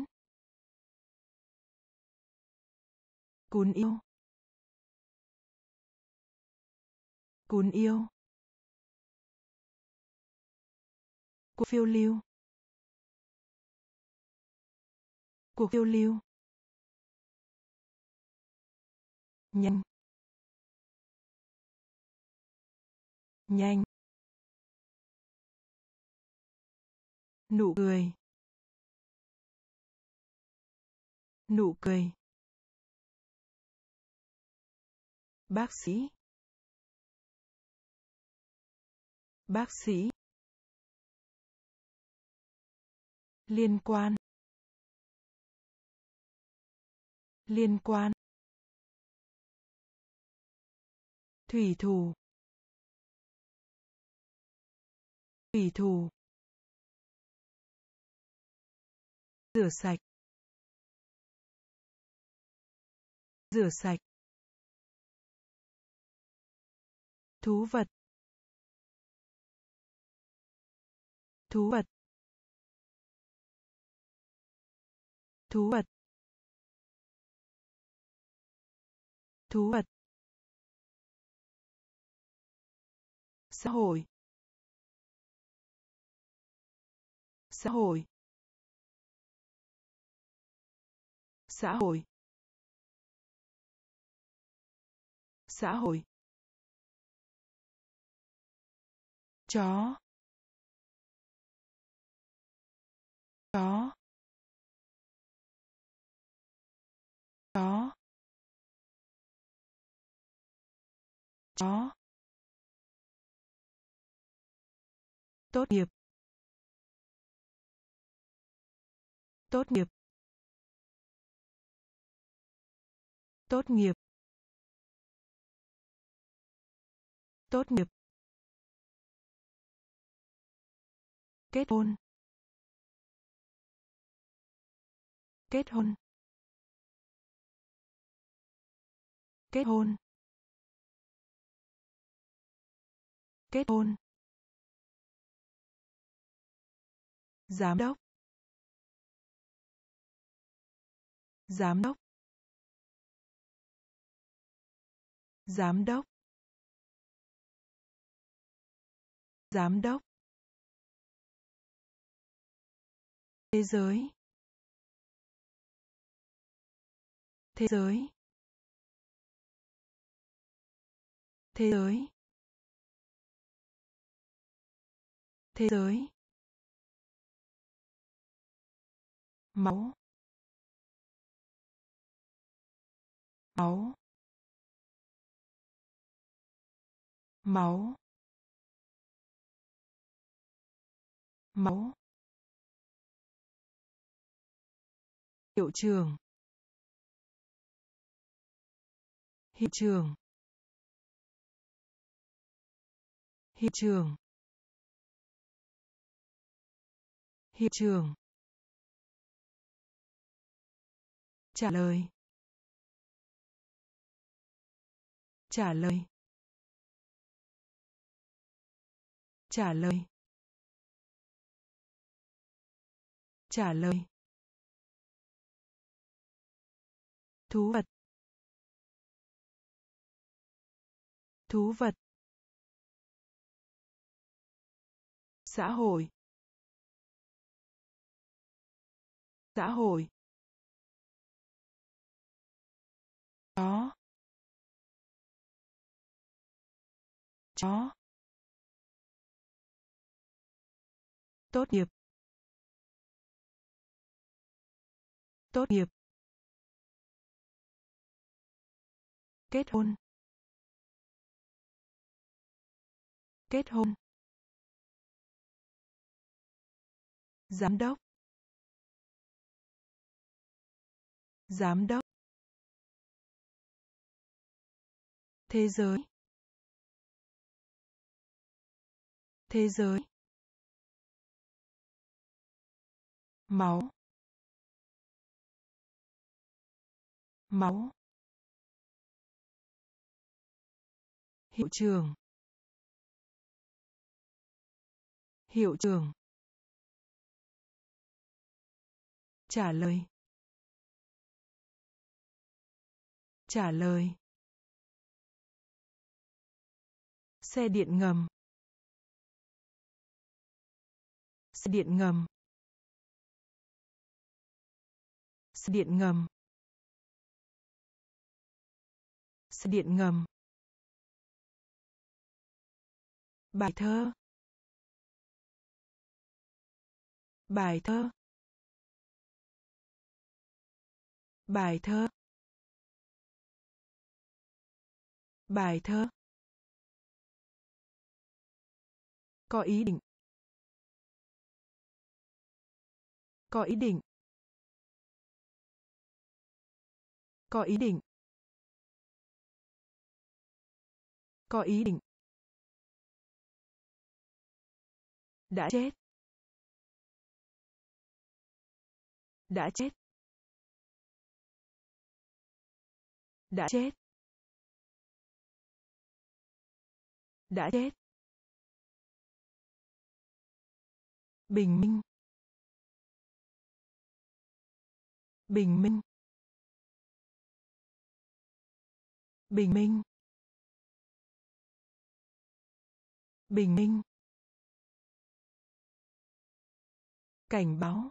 cuốn yêu, Cún yêu. Cuộc phiêu lưu. Cuộc phiêu lưu. Nhanh. Nhanh. Nụ cười. Nụ cười. Bác sĩ. Bác sĩ. Liên quan. Liên quan. Thủy thủ. Thủy thủ. Rửa sạch. Rửa sạch. Thú vật. Thú vật. Thú vật. Thú vật. Xã hội. Xã hội. Xã hội. Xã hội. Chó. Chó. Chó. Chó. Tốt nghiệp. Tốt nghiệp. Tốt nghiệp. Tốt nghiệp. Kết hôn. Kết hôn. Kết hôn. Kết hôn. Giám đốc. Giám đốc. Giám đốc. Giám đốc. Thế giới. Thế giới. Thế giới. Thế giới. Máu. Máu. Máu. Máu. Hiệu trưởng. Hiệu trưởng. Hiệu trưởng. Hiệu trưởng. Trả lời. Trả lời. Trả lời. Trả lời. Thú vật. Thú vật. Xã hội. Xã hội. Chó. Chó. Tốt nghiệp. Tốt nghiệp. Kết hôn. Kết hôn. Giám đốc. Giám đốc. Thế giới. Thế giới. Máu. Máu. Hiệu trưởng. Hiệu trưởng. Trả lời. Trả lời. Xe điện ngầm. Xe điện ngầm. Xe điện ngầm. Xe điện ngầm. Bài thơ. Bài thơ. Bài thơ. Bài thơ. Có ý định. Có ý định. Có ý định. Có ý định. Đã chết. Đã chết. Đã chết. Đã chết. Bình minh. Bình minh. Bình minh. Bình minh. Cảnh báo.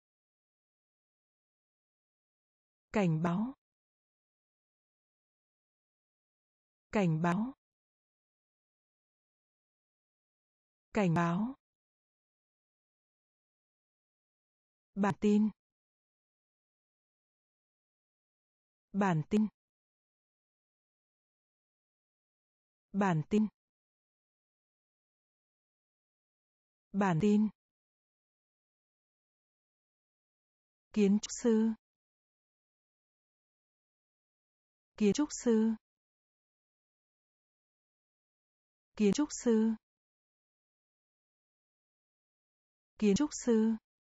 Cảnh báo. Cảnh báo. Cảnh báo. Bản tin. Bản tin. Bản tin. Bản tin. Kiến trúc sư. Kiến trúc sư. Kiến trúc sư. Kiến trúc sư.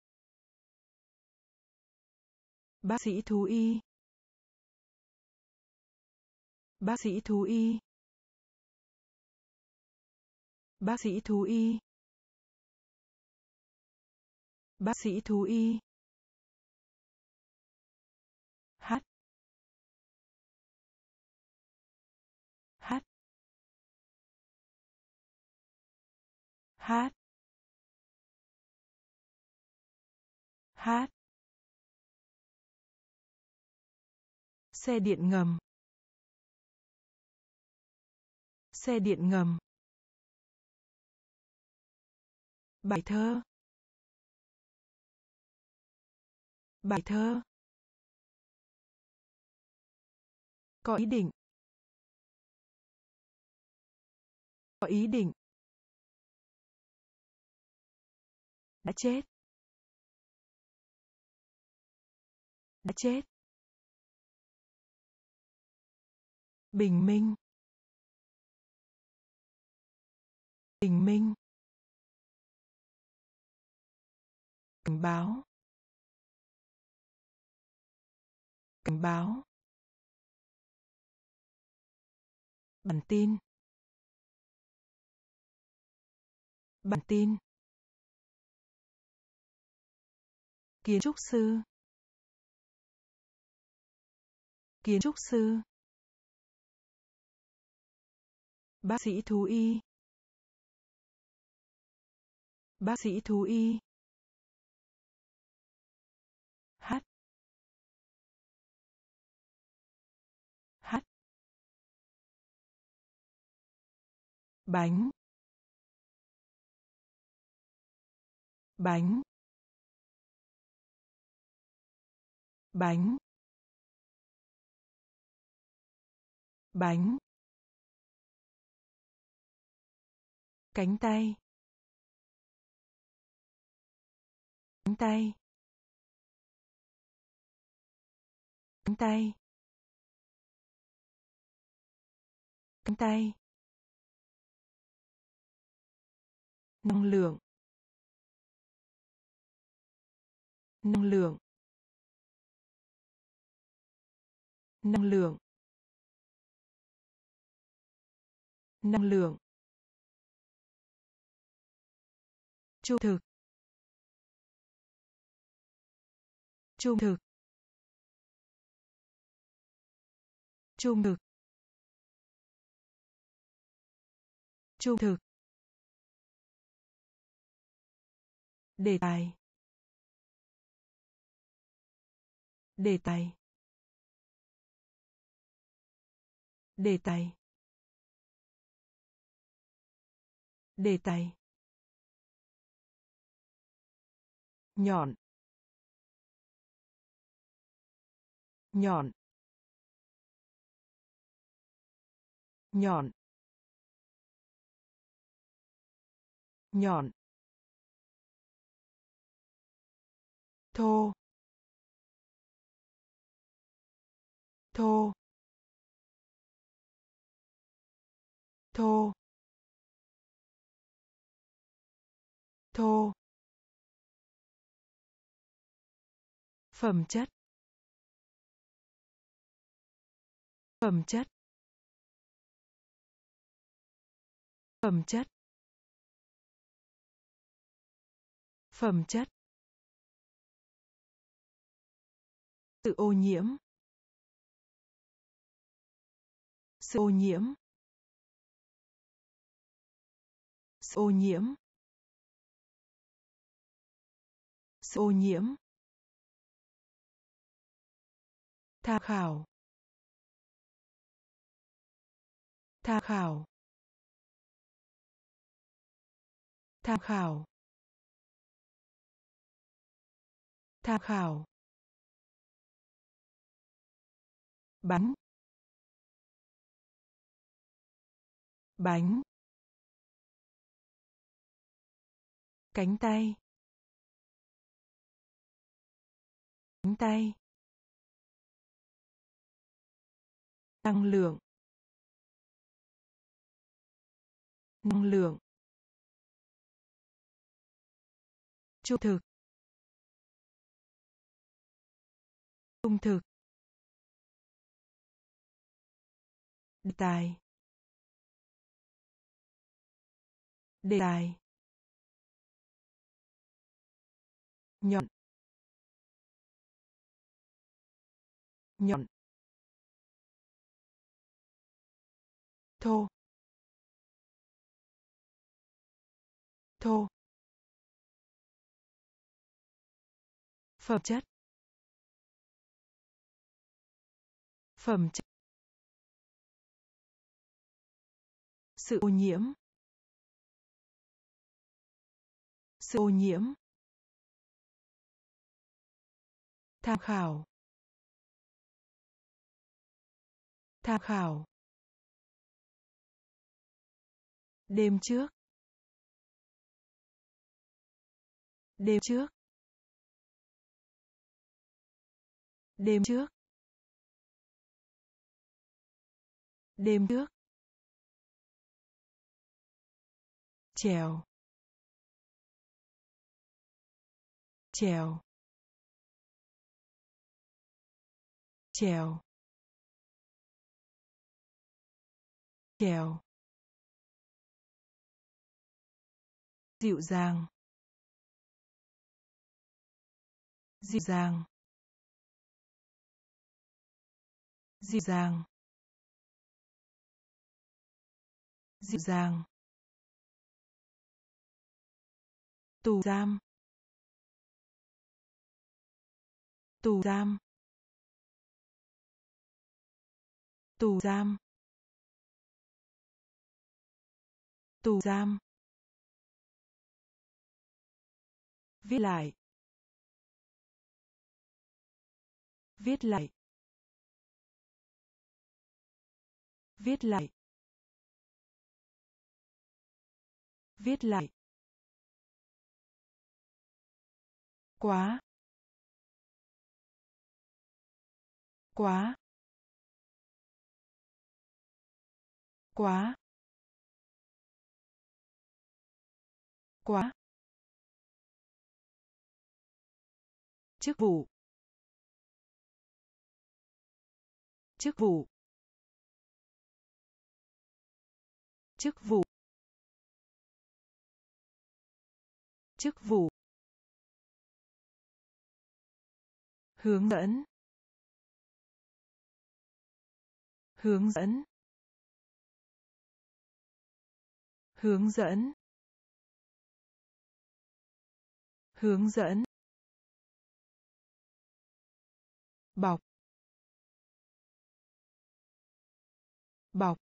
Bác sĩ thú y. Bác sĩ thú y. Bác sĩ thú y. Bác sĩ thú y. Hát. Hát. Hát. Hát. Xe điện ngầm. Xe điện ngầm. Bài thơ. Bài thơ. Có ý định. Có ý định. Đã chết. Đã chết. Bình minh. Bình minh. Cảnh báo. Cảnh báo. Bản tin. Bản tin. Kiến trúc sư. Kiến trúc sư. Bác sĩ thú y. Bác sĩ thú y. Hát. Hát. Bánh. Bánh. Bánh. Bánh. Cánh tay. Cánh tay. Cánh tay. Cánh tay. Năng lượng. Năng lượng. Năng lượng. Năng lượng. Trung thực. Trung thực. Trung thực. Trung thực. Đề tài. Đề tài. Đề tài. Đề tài. Nhọn. Nhọn. Nhọn. Nhọn. Thô. Thô. Thô. Thô. Phẩm chất. Phẩm chất. Phẩm chất. Phẩm chất. Sự ô nhiễm. Sự ô nhiễm. Sự ô nhiễm. Sự ô nhiễm. Tham khảo. Tham khảo. Tham khảo. Tham khảo. Bánh. Bánh. Cánh tay. Cánh tay. Năng lượng. Năng lượng. Trung thực. Trung thực. Đề tài. Đề tài. Nhọn. Nhọn. Thô. Thô. Phẩm chất. Phẩm chất. Sự ô nhiễm. Sự ô nhiễm. Tham khảo. Tham khảo. Đêm trước. Đêm trước. Đêm trước. Đêm trước. Trèo. Trèo. Trèo. Trèo. Dịu dàng. Dịu dàng. Dịu dàng. Dịu dàng. Tù giam. Tù giam. Tù giam. Tù giam. Viết lại. Viết lại. Viết lại. Viết lại. Quá. Quá. Quá. Quá. Chức vụ. Chức vụ. Chức vụ. Chức vụ. Hướng dẫn. Hướng dẫn. hướng dẫn, hướng dẫn, bọc, bọc,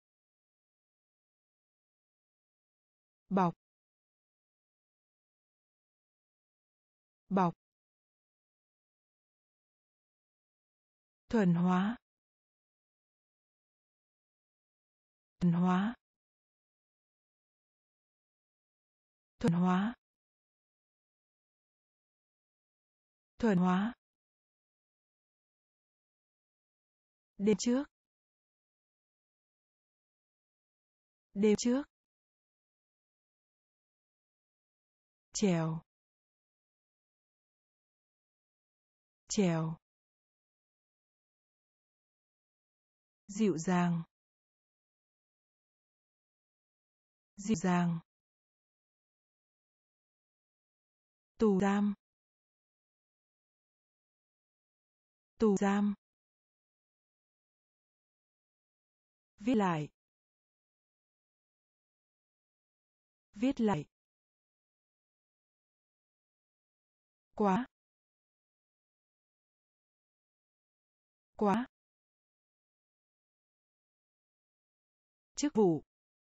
bọc, bọc, thuần hóa, thuần hóa, thuần hóa, thuần hóa, đêm trước, đêm trước, trèo, trèo, dịu dàng, dịu dàng, tù giam, tù giam, viết lại, viết lại, quá, quá, chức vụ,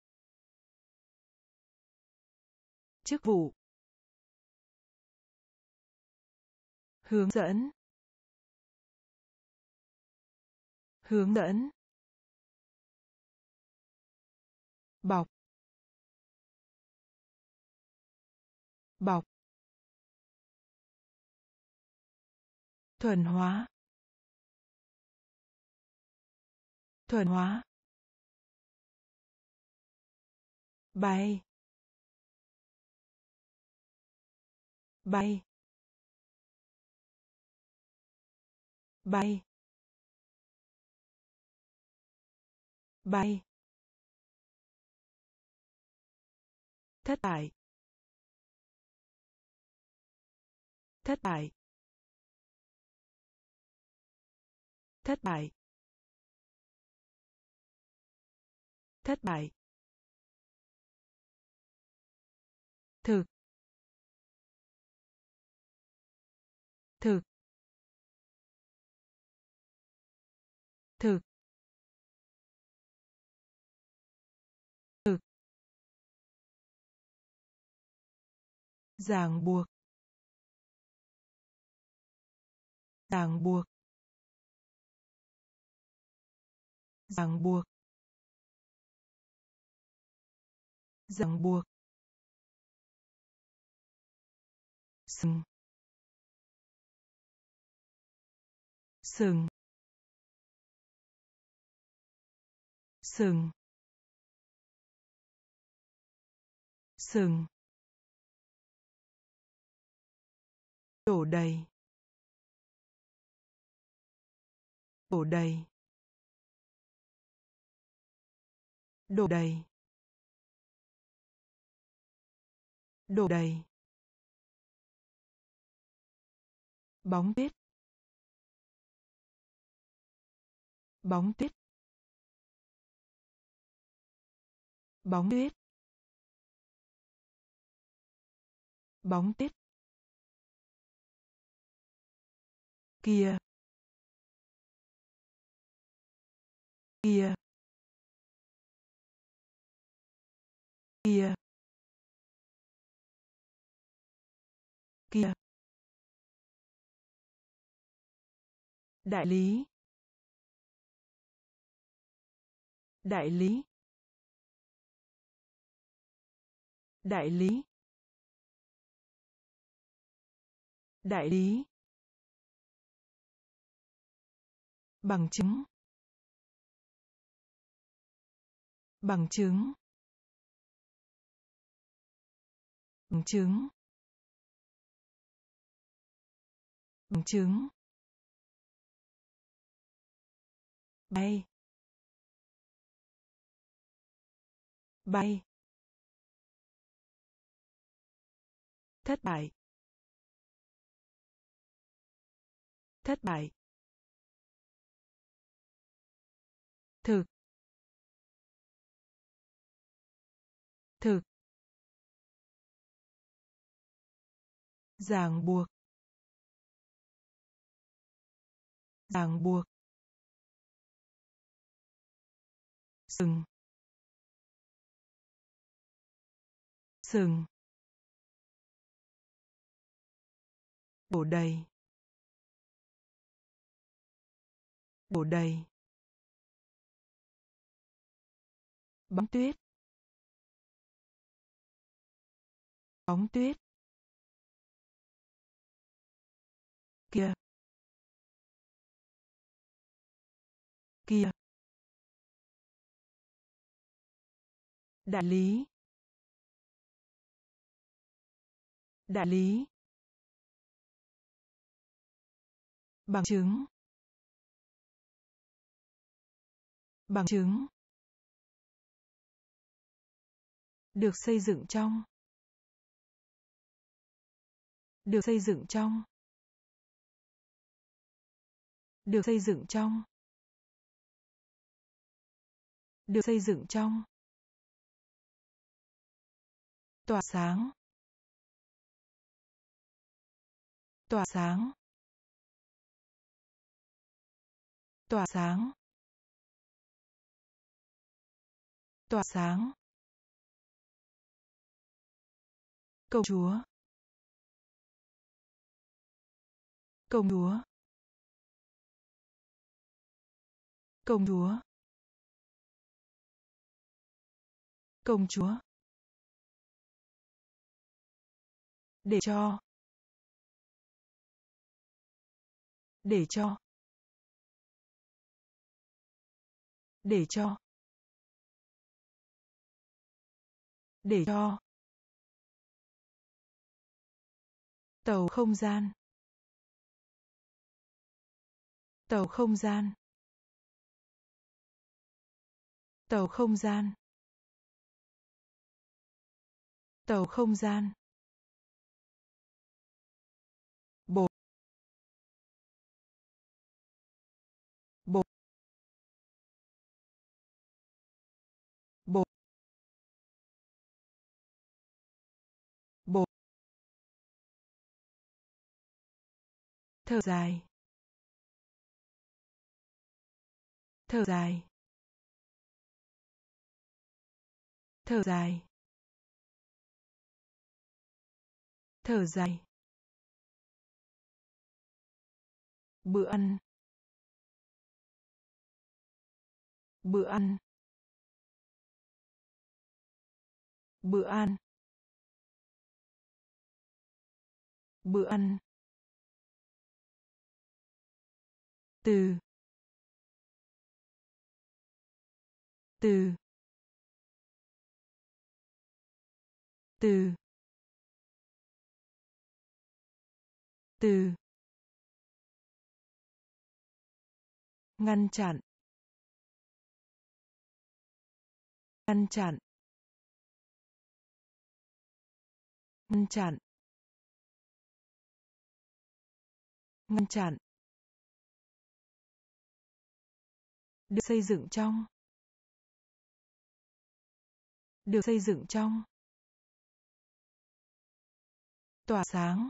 chức vụ, hướng dẫn, hướng dẫn, bọc, bọc, thuần hóa, thuần hóa, bay, bay, bay, bay, thất bại, thất bại, thất bại, thất bại, thực, thực, thực, thực, ràng buộc, ràng buộc, ràng buộc, ràng buộc, sừng, sừng, sừng, sừng, đổ đầy, đổ đầy, đổ đầy, đổ đầy, bóng tuyết, bóng tuyết, bóng tuyết, bóng tuyết, kia, kia, kia, kia, đại lý, đại lý, đại lý, đại lý, bằng chứng, bằng chứng, bằng chứng, bằng chứng, bay, bay, thất bại, thất bại, thực, thực, ràng buộc, ràng buộc, sừng, sừng, đổ đầy, đổ đầy, bóng tuyết, bóng tuyết, kia, kia, đại lý, đại lý, bằng chứng, bằng chứng, được xây dựng trong, được xây dựng trong, được xây dựng trong, được xây dựng trong, tỏa sáng, tỏa sáng, tỏa sáng, tỏa sáng, công chúa, công chúa, công chúa, công chúa, để cho, để cho, để cho, để cho, tàu không gian, tàu không gian, tàu không gian, tàu không gian, bột, bột, bột, bột, thở dài, thở dài, thở dài, thở dài, bữa ăn, bữa ăn, bữa ăn, bữa ăn, từ, từ, từ, từ, ngăn chặn, ngăn chặn, ngăn chặn, ngăn chặn, được xây dựng trong, được xây dựng trong, tỏa sáng,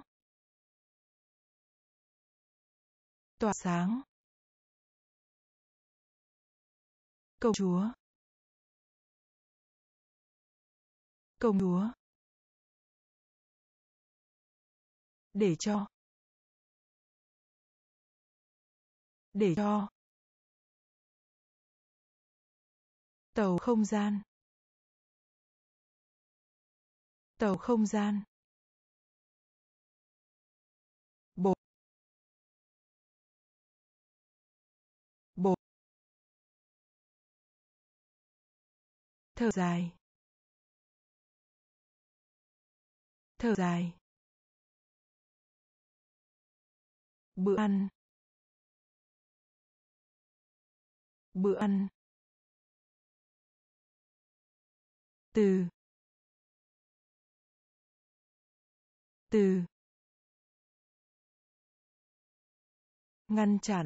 tỏa sáng, công chúa, công chúa, để cho, để cho, tàu không gian, tàu không gian, bột, bột, thở dài, thở dài, bữa ăn, bữa ăn, từ, từ, ngăn chặn,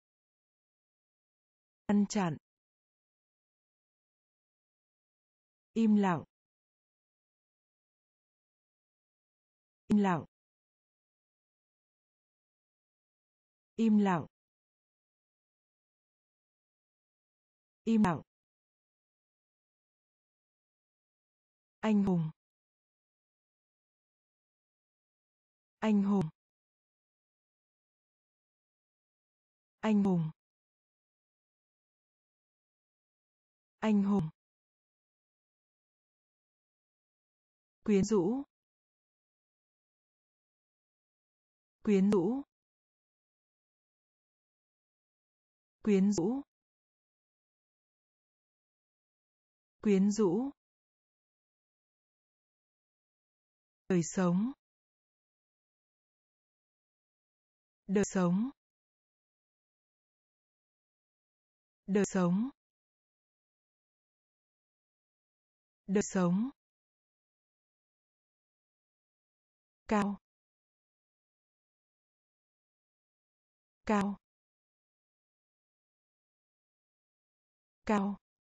ngăn chặn, Im lặng. Im lặng. Im lặng. Im lặng. Anh hùng. Anh hùng. Anh hùng. Anh hùng. Quyến rũ. Quyến rũ. Quyến rũ. Quyến rũ. Đời sống. Đời sống. Đời sống. Đời sống. Cao. Cao. Cao.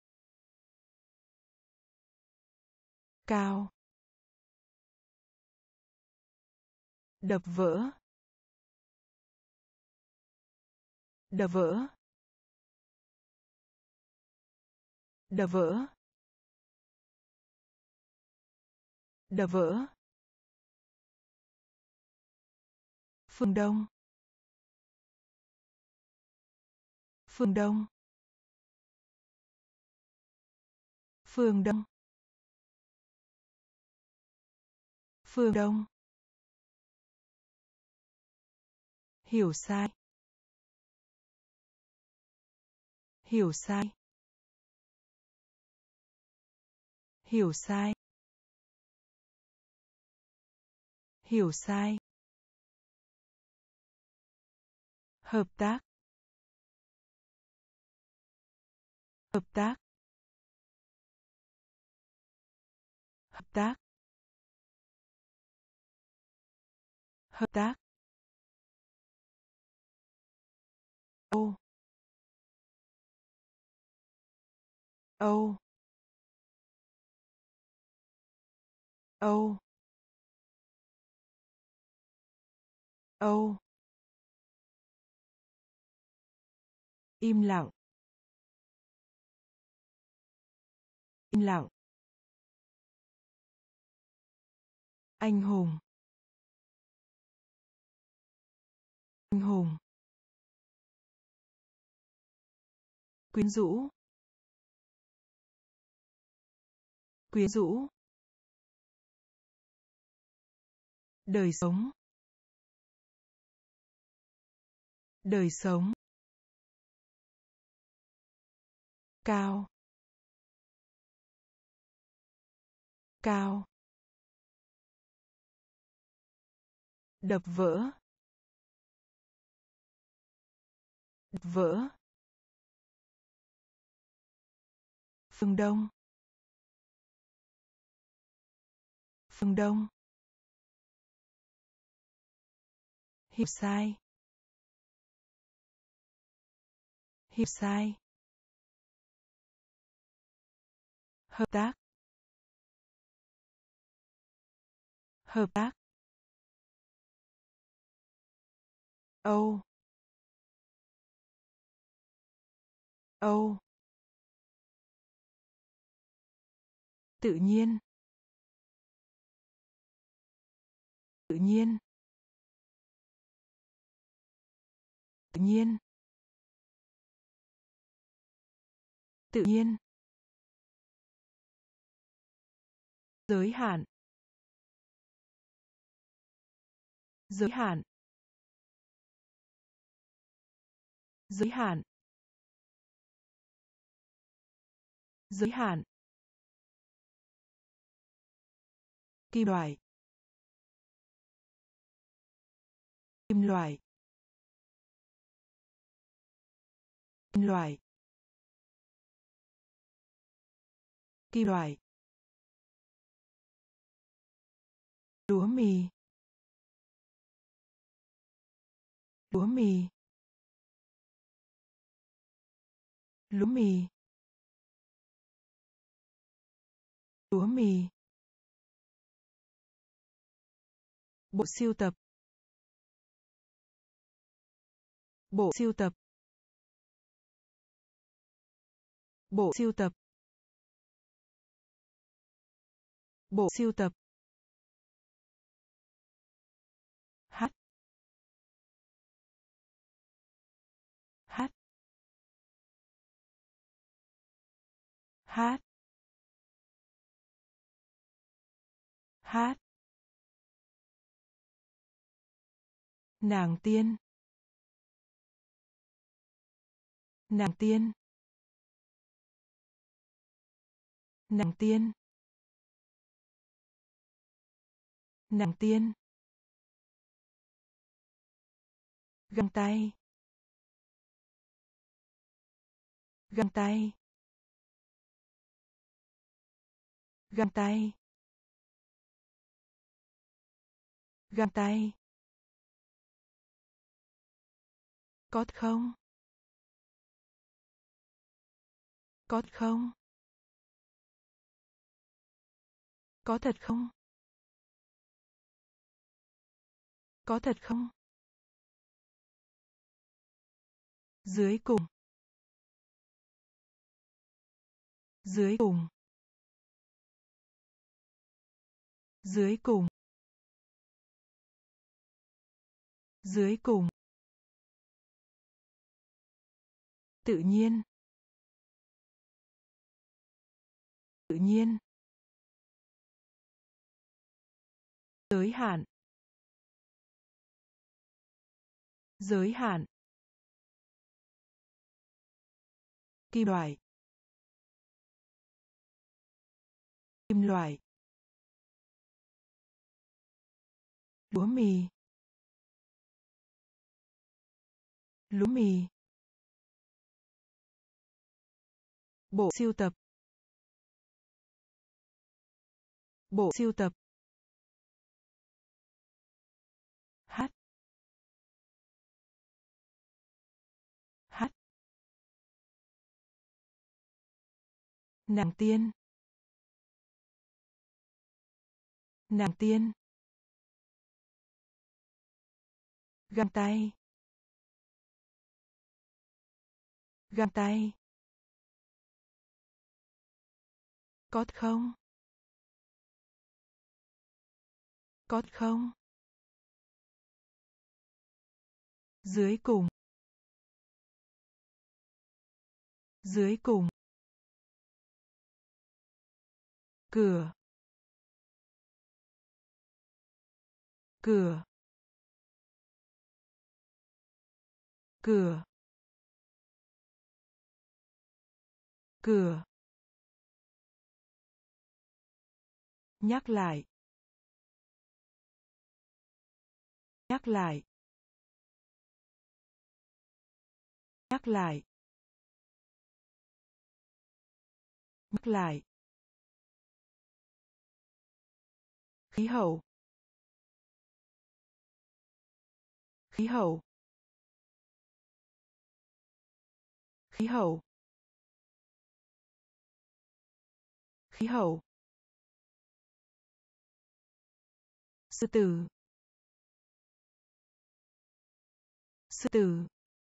Cao. Đập vỡ. Đập vỡ. Đập vỡ. Đập vỡ. Phương Đông. Phương Đông. Phương Đông. Phương Đông. Hiểu sai. Hiểu sai. Hiểu sai. Hiểu sai. Hợp tác. Hợp tác. Hợp tác. Hợp tác. Âu. Âu. Âu. Âu. Im lặng. Im lặng. Anh hùng. Anh hùng. Quyến rũ. Quyến rũ. Đời sống. Đời sống. Cao. Cao. Đập vỡ. Đập vỡ. Phương Đông. Phương Đông. Hiểu sai. Hiểu sai. Hợp tác. Hợp tác. Âu. Âu. Tự nhiên. Tự nhiên. Tự nhiên. Tự nhiên. Giới hạn. Giới hạn. Giới hạn. Giới hạn. Kim loại. Kim loại. Kim loại. Kim loại. Lúa mì. Lúa mì. Lúa mì. lúa mì, bộ sưu tập, bộ sưu tập, bộ sưu tập, bộ sưu tập, hát, hát, hát, hát, nàng tiên, nàng tiên, nàng tiên, nàng tiên, găng tay, găng tay, găng tay, găng tay, có không, có không, có thật không, có thật không, dưới cùng, dưới cùng, dưới cùng, dưới cùng, tự nhiên, tự nhiên, giới hạn, giới hạn, kim loại, kim loại, lúa mì, lúa mì, bộ sưu tập, bộ sưu tập, hát, hát, nàng tiên, nàng tiên, găng tay, găng tay, có không, có không, dưới cùng, dưới cùng, cửa, cửa, cửa, cửa, nhắc lại, nhắc lại, nhắc lại, nhắc lại, khí hậu, khí hậu, khí hậu, khí hậu, sư tử, sư tử,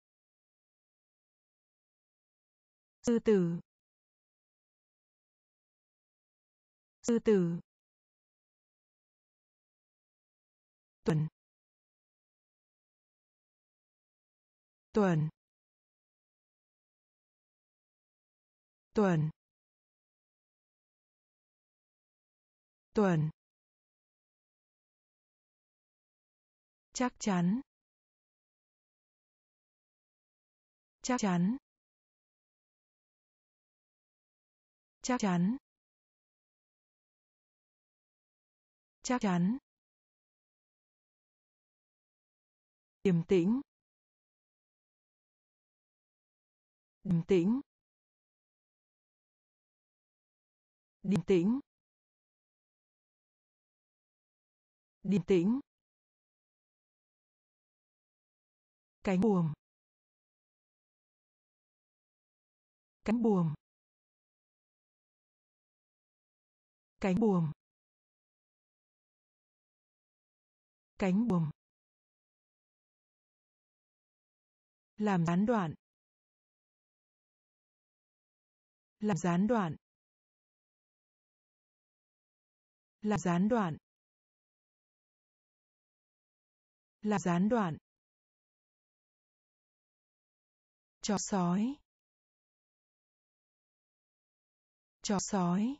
sư tử, sư tử, tuần, tuần, tuần, tuần, chắc chắn, chắc chắn, chắc chắn, chắc chắn, điềm tĩnh, điềm tĩnh, điềm tĩnh, điềm tĩnh, cánh buồm, cánh buồm, Cánh buồm. Cánh buồm. Làm gián đoạn. Làm gián đoạn. Làm gián đoạn. Làm gián đoạn. Chó sói. Chó sói.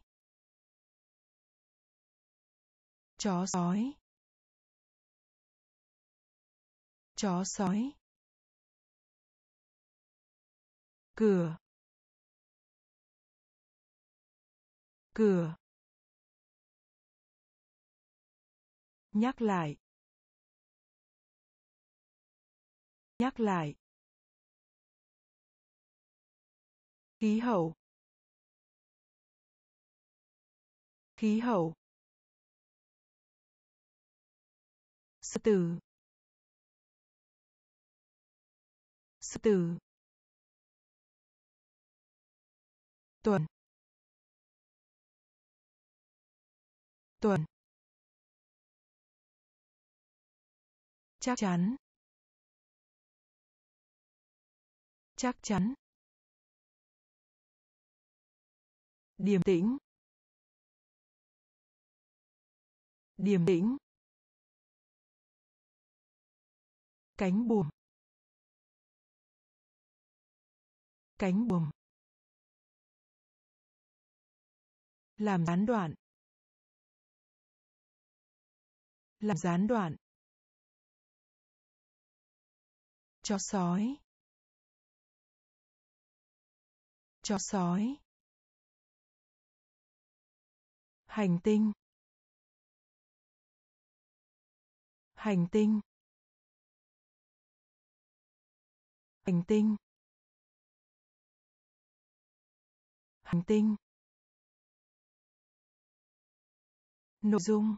Chó sói. Chó sói. Cửa. Cửa. Nhắc lại. Nhắc lại. Khí hậu. Khí hậu. Sư tử. Sư tử. Tuần. Tuần. Chắc chắn. Chắc chắn. Điềm tĩnh. Điềm tĩnh. Cánh buồm. Cánh buồm. Làm gián đoạn. Làm gián đoạn. Chó sói. Chó sói. Hành tinh. Hành tinh. Hành tinh. Hành tinh. Nội dung.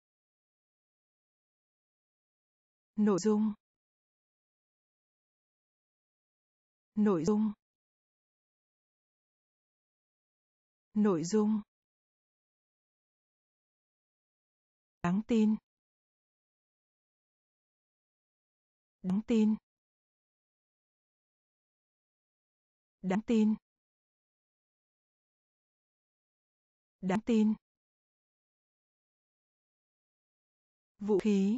Nội dung. Nội dung. Nội dung. Đáng tin. Đáng tin. Đáng tin. Đáng tin. Vũ khí.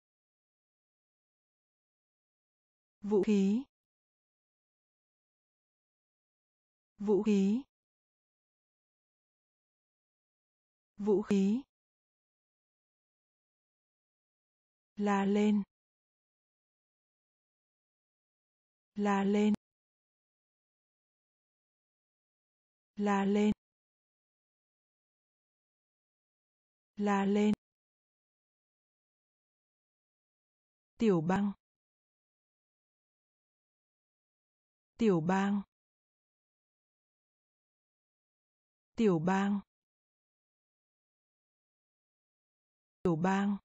Vũ khí. Vũ khí. Vũ khí. La lên. La lên. La lên. La lên. Tiểu bang. Tiểu bang. Tiểu bang. Tiểu bang.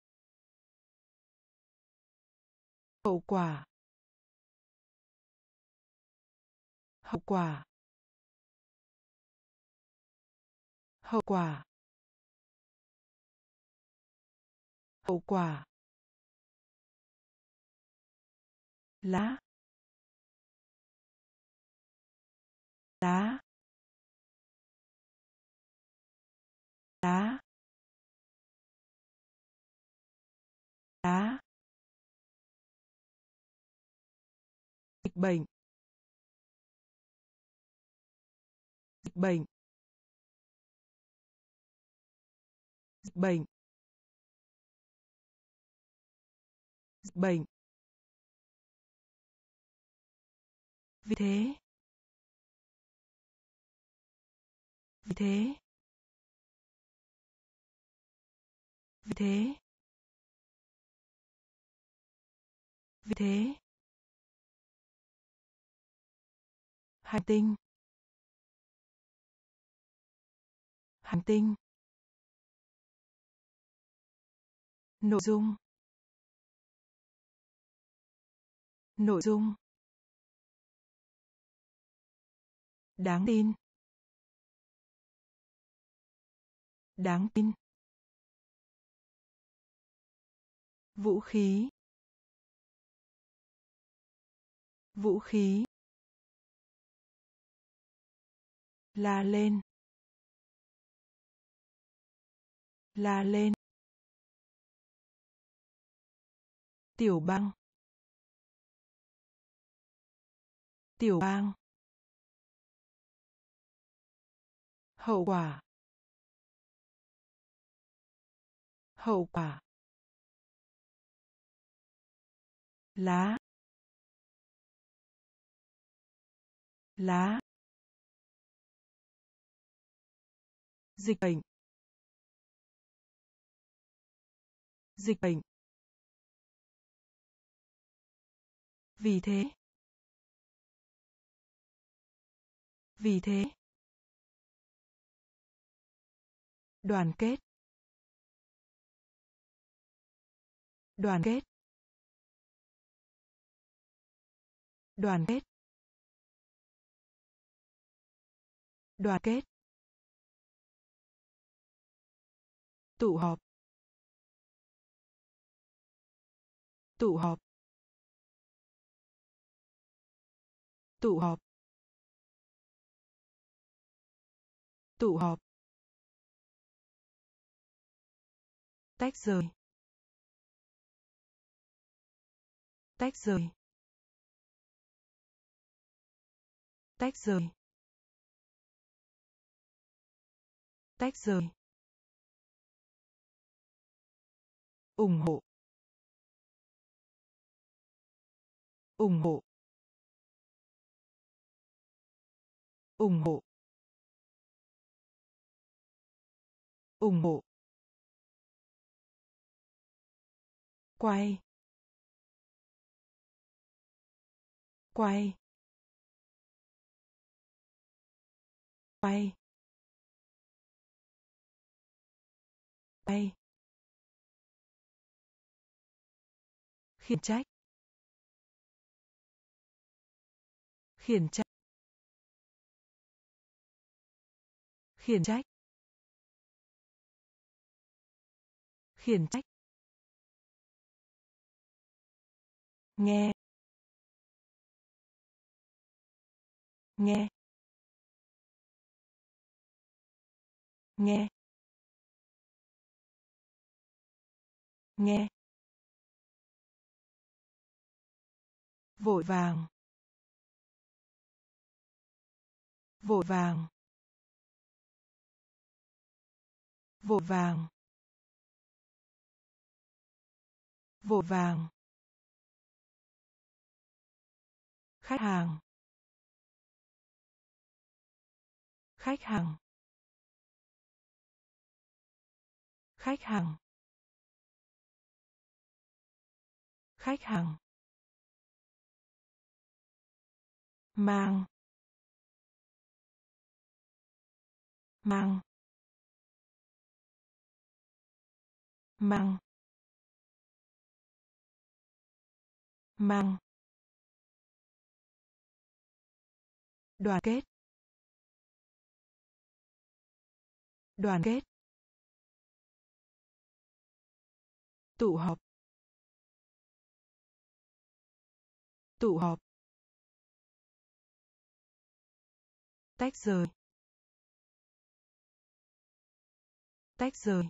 Hậu quả. Hậu quả. Hậu quả. Hậu quả. Lá. Lá. Lá. Lá. Dịch bệnh. Dịch bệnh. Dịch bệnh. Dịch bệnh. Vì thế. Vì thế. Vì thế. Vì thế. Hành tinh. Hành tinh. Nội dung. Nội dung. Đáng tin. đáng tin. Vũ khí. Vũ khí. La lên. La lên. Tiểu bang. Tiểu bang. Hậu quả. Hậu quả. Lá. Lá. Dịch bệnh. Dịch bệnh. Vì thế. Vì thế. Đoàn kết. Đoàn kết. Đoàn kết. Đoàn kết. Tụ họp. Tụ họp. Tụ họp. Tụ họp. Tách rời. Tách rời. Tách rời. Tách rời. Ủng hộ. Ủng hộ. Ủng hộ. Ủng hộ. Quay. Quay. Quay. Quay. Khiển trách. Khiển trách. Khiển trách. Khiển trách. Nghe. Nghe. Nghe. Nghe. Vội vàng. Vội vàng. Vội vàng. Vội vàng. Khách hàng. Khách hàng. Khách hàng. Khách hàng. Mang. Mang. Mang. Mang. Đoàn kết. Đoàn kết. Tụ họp. Tụ họp. Tách rời. Tách rời.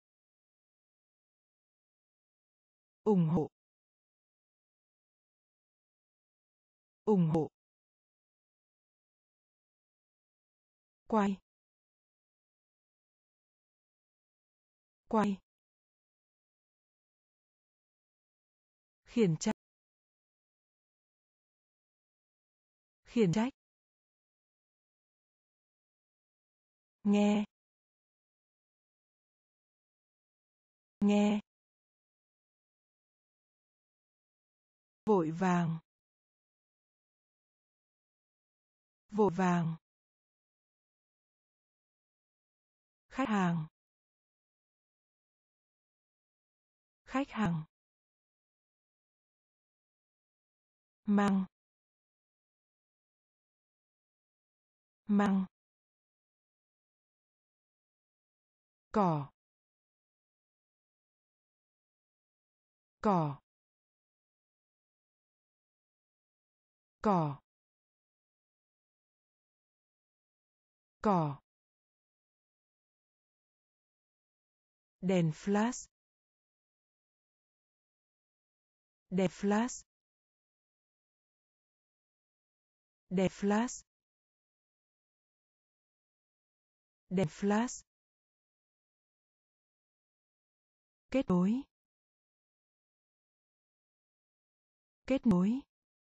Ủng hộ. Ủng hộ. Quay. Quay. Khiển trách. Khiển trách. Nghe. Nghe. Vội vàng. Vội vàng. Khách hàng. Khách hàng. Mang. Mang. cỏ, cỏ, cỏ, cỏ, đèn flash, đèn flash, đèn flash, đèn flash, kết nối, kết nối,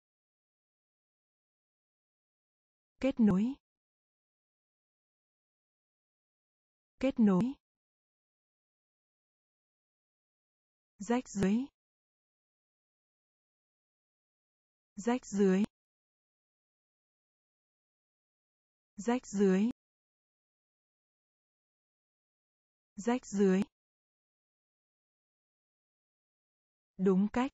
kết nối, kết nối, rách dưới, rách dưới, rách dưới, rách dưới, đúng cách,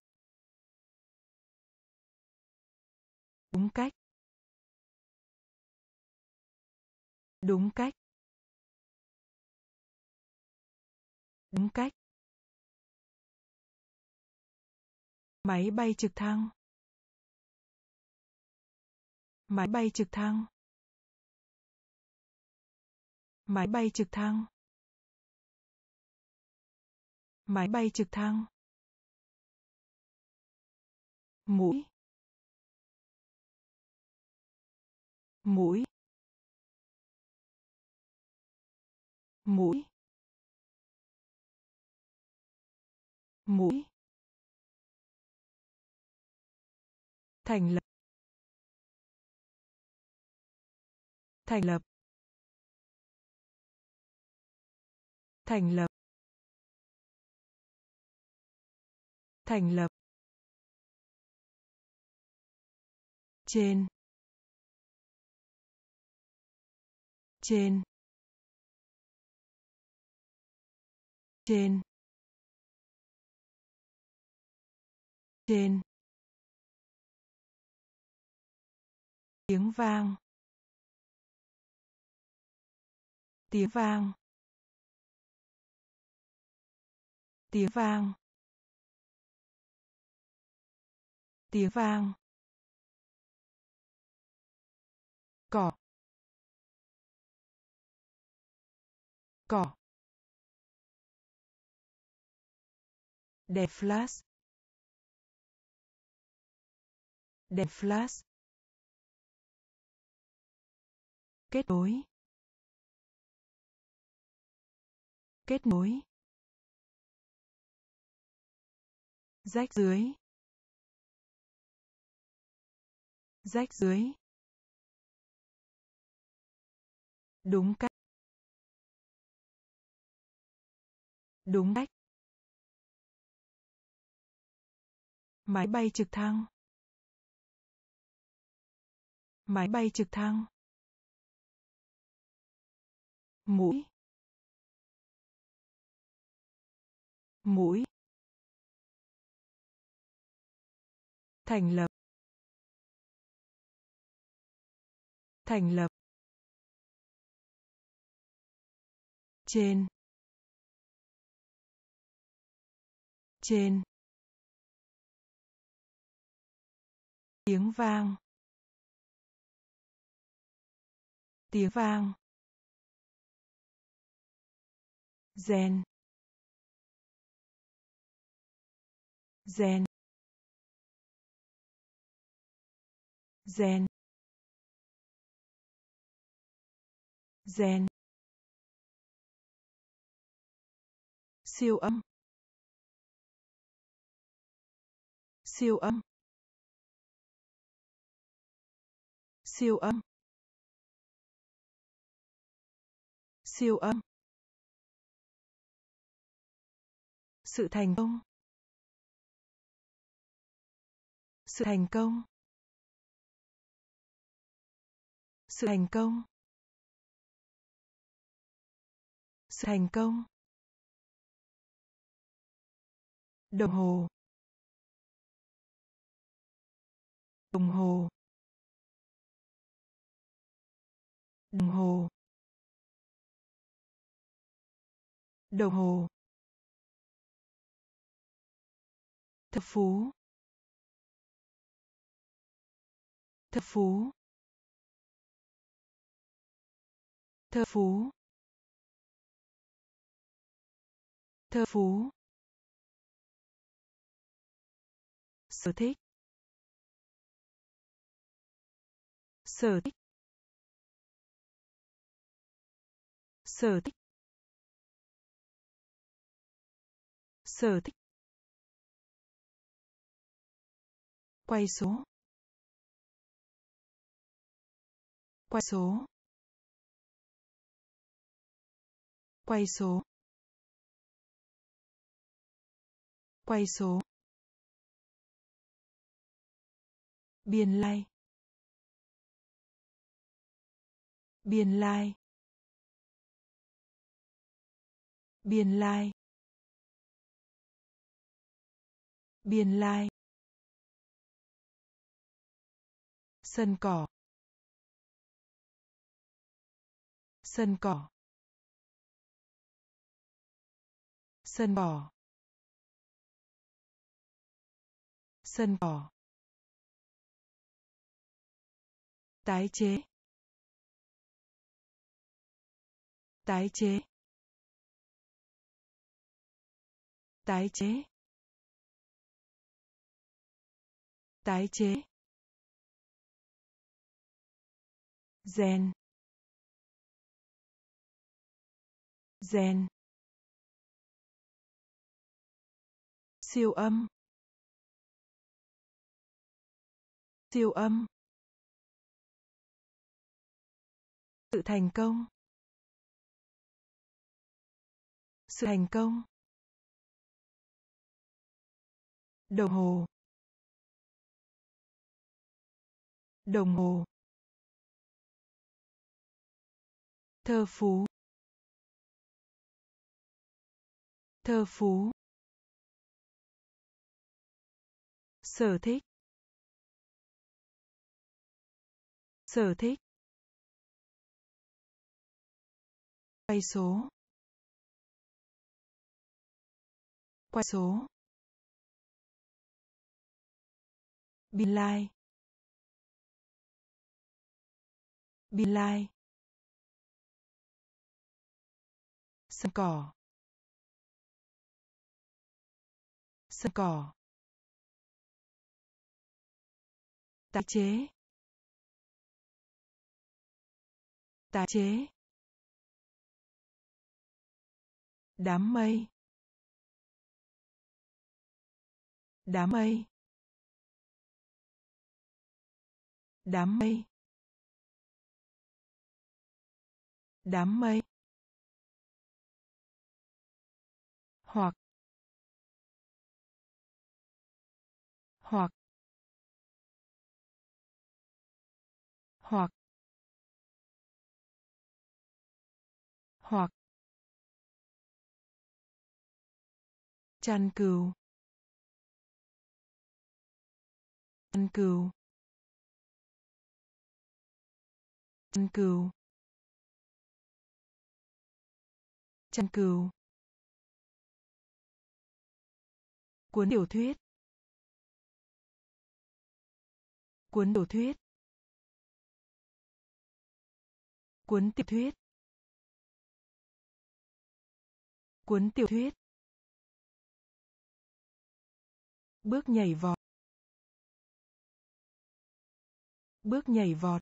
đúng cách, đúng cách, đúng cách, máy bay trực thăng, máy bay trực thăng, máy bay trực thăng, máy bay trực thăng, mũi, mũi, mũi, mũi, thành lập, thành lập, thành lập, thành lập, trên, trên, trên, trên, tiếng vang, tiếng vang, tiếng vang, tiếng vang, cỏ, cỏ, đèn flash, đèn flash, kết nối, kết nối, rách dưới, rách dưới, đúng cách, đúng cách, máy bay trực thăng, máy bay trực thăng, mũi, mũi, thành lập, thành lập, trên, trên, tiếng vang, tiếng vang, gen, gen, gen, gen, siêu âm, siêu âm, siêu âm, siêu âm, sự thành công, sự thành công, sự thành công, sự thành công, đồng hồ, đồng hồ, đồng hồ, Đồng hồ. Thơ phú. Thơ phú. Thơ phú. Thơ phú. Sở thích. Sở thích. Sở thích. Sở thích. Quay số. Quay số. Quay số. Quay số. Biên lai. Biên lai. Biên lai. Biên lai. Sân cỏ. Sân cỏ. Sân cỏ. Sân cỏ. Tái chế. Tái chế. Tái chế. Tái chế. Gen. Gen. Siêu âm. Siêu âm. Sự thành công. Sự thành công. Đồng hồ. Đồng hồ. Thơ phú. Thơ phú. Sở thích. Sở thích. Quay số. Quay số. Biên lai. Biên lai. Sân cỏ. Sân cỏ. Tái chế. Tái chế. Đám mây. Đám mây. Đám mây. Đám mây. Hoặc. Hoặc. Hoặc. Hoặc. Chăn cừu. Chăn cừu. Chăn cừu. Chăn cừu. Cuốn tiểu thuyết. Cuốn tiểu thuyết. Cuốn tiểu thuyết. Cuốn tiểu thuyết. Bước nhảy vọt. Bước nhảy vọt.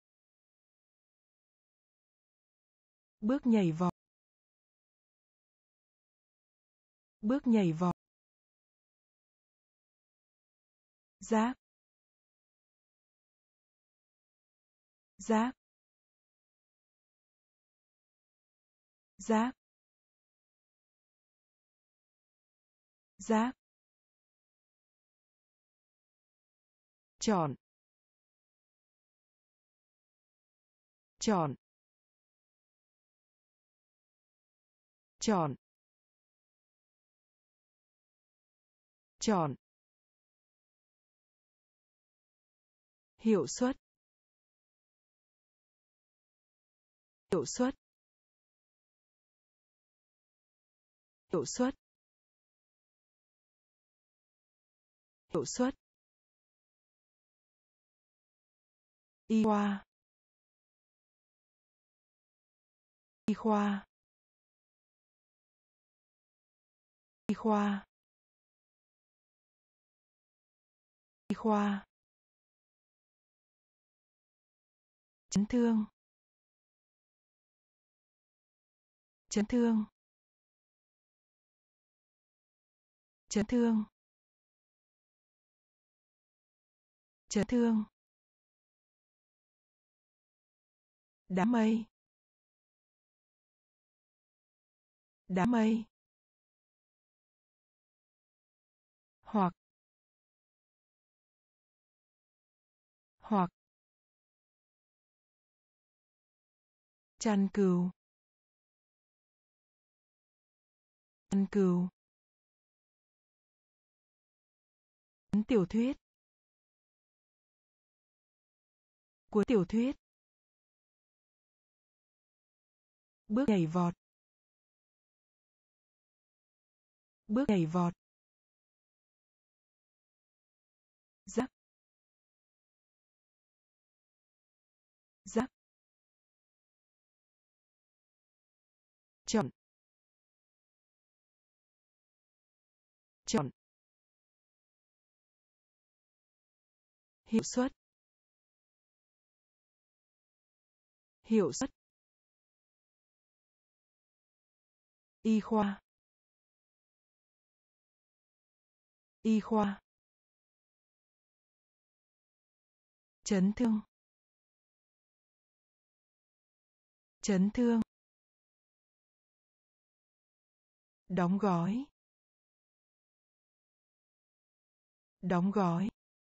Bước nhảy vọt. Bước nhảy vọt. Giác. Giác. Giác. Giác. Chọn. Chọn. Chọn. Chọn. Hiệu suất. Hiệu suất. hiệu suất, hiệu suất, y khoa, y khoa, y khoa, y khoa, chấn thương, chấn thương, chấn thương, chấn thương, đám mây, đám mây, hoặc, hoặc, chăn cừu, chăn cừu, cuốn tiểu thuyết, cuốn tiểu thuyết, bước nhảy vọt, bước nhảy vọt, rắc, rắc, chọn, chọn, hiệu suất, hiệu suất, y khoa, y khoa, chấn thương, chấn thương, đóng gói, đóng gói,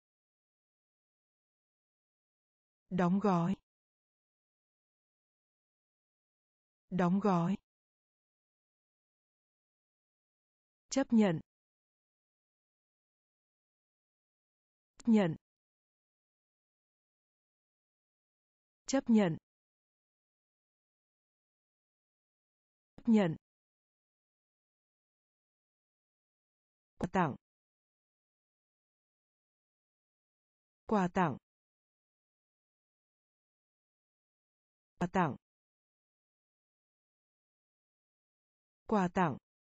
đóng gói, đóng gói, chấp nhận, nhận, chấp nhận, chấp nhận, quà tặng, quà tặng, quà tặng, quà tặng,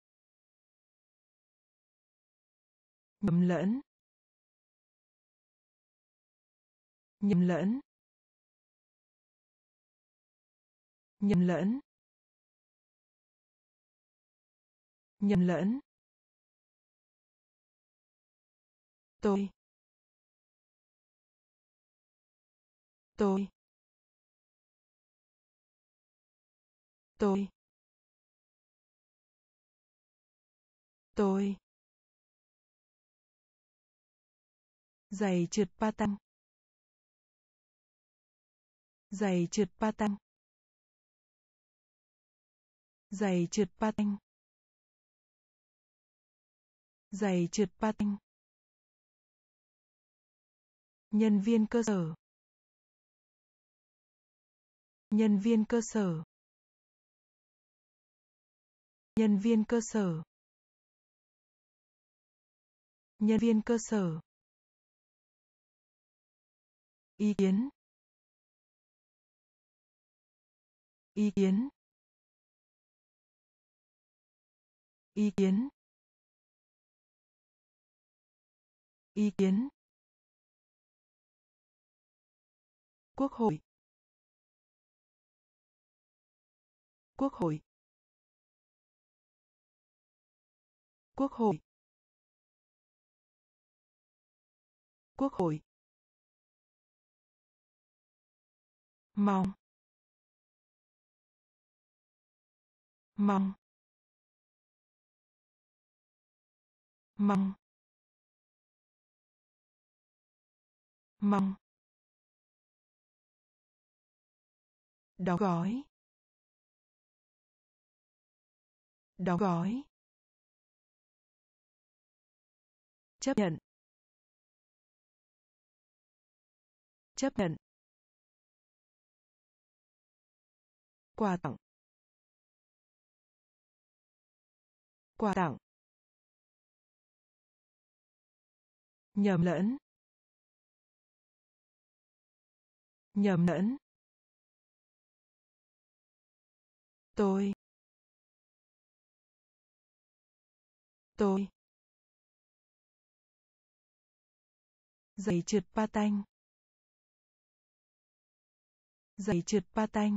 nhầm lẫn, nhầm lẫn, nhầm lẫn, nhầm lẫn, tôi, tôi, tôi, tôi, giày trượt patin, giày trượt patin, giày trượt patin, giày trượt patin, nhân viên cơ sở, nhân viên cơ sở, nhân viên cơ sở, nhân viên cơ sở, ý kiến, ý kiến, ý kiến, ý kiến, quốc hội, quốc hội, quốc hội, quốc hội, mong, mong, mong, mong, đóng gói, đóng gói, chấp nhận, chấp nhận, quà tặng, Quà tặng. Nhầm lẫn. Nhầm lẫn. Tôi. Tôi. Giày trượt patin. Giày trượt patin.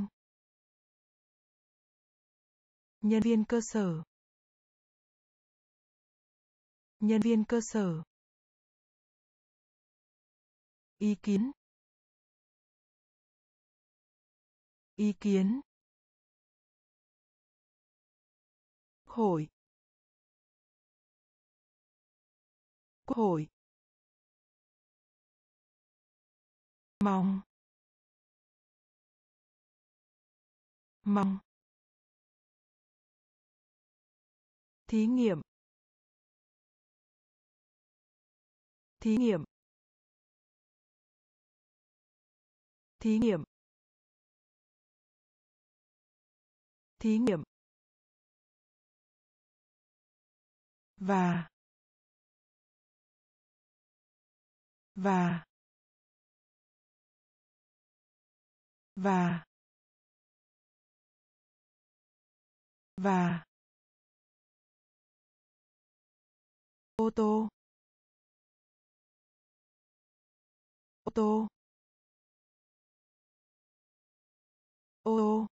Nhân viên cơ sở. Nhân viên cơ sở. Ý kiến. Ý kiến. Hội. Quốc hội. Mong. Mong. Thí nghiệm. Thí nghiệm. Thí nghiệm. Thí nghiệm. Và. Và. Và. Và. Ô tô. Ô tô. Ô tô.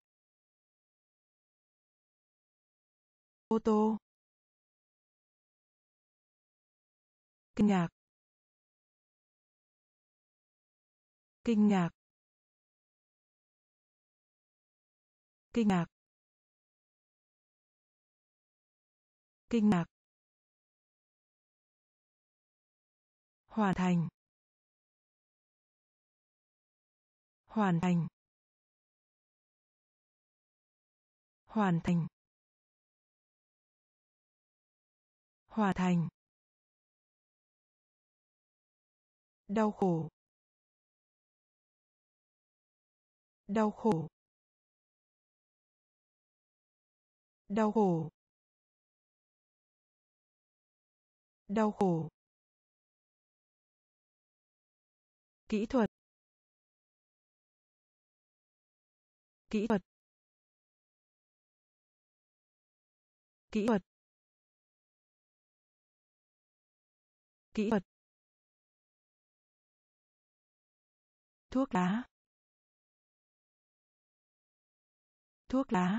Ô tô. Kinh ngạc. Kinh ngạc. Kinh ngạc. Kinh ngạc. Hoàn thành. Hoàn thành. Hoàn thành. Hoàn thành. Đau khổ. Đau khổ. Đau khổ. Đau khổ. Kỹ thuật. Kỹ thuật. Kỹ thuật. Kỹ thuật. Thuốc lá. Thuốc lá.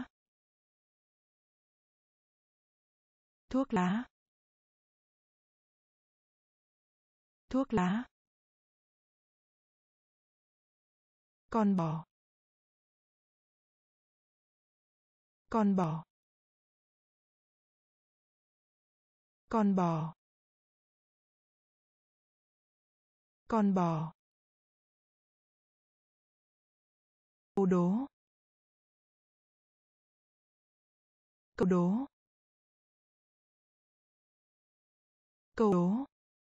Thuốc lá. Thuốc lá. Con bò. Con bò. Con bò. Con bò. Câu đố. Câu đố. Câu đố.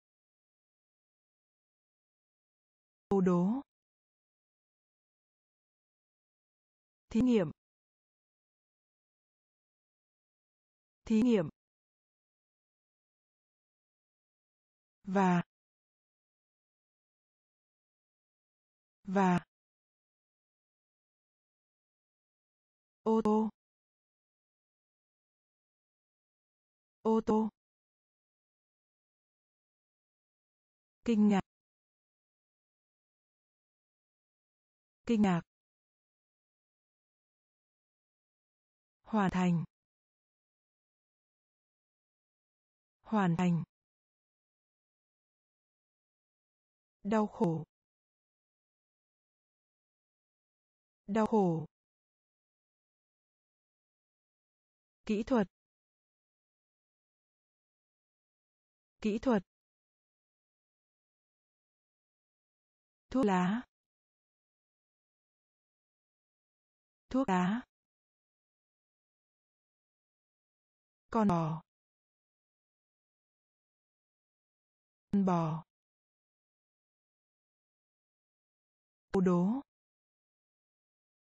Câu đố. Thí nghiệm. Thí nghiệm. Và. Và. Ô tô. Ô tô. Kinh ngạc. Kinh ngạc. Hoàn thành. Hoàn thành. Đau khổ. Đau khổ. Kỹ thuật. Kỹ thuật. Thuốc lá. Thuốc lá. Con bò. Con bò. Câu đố.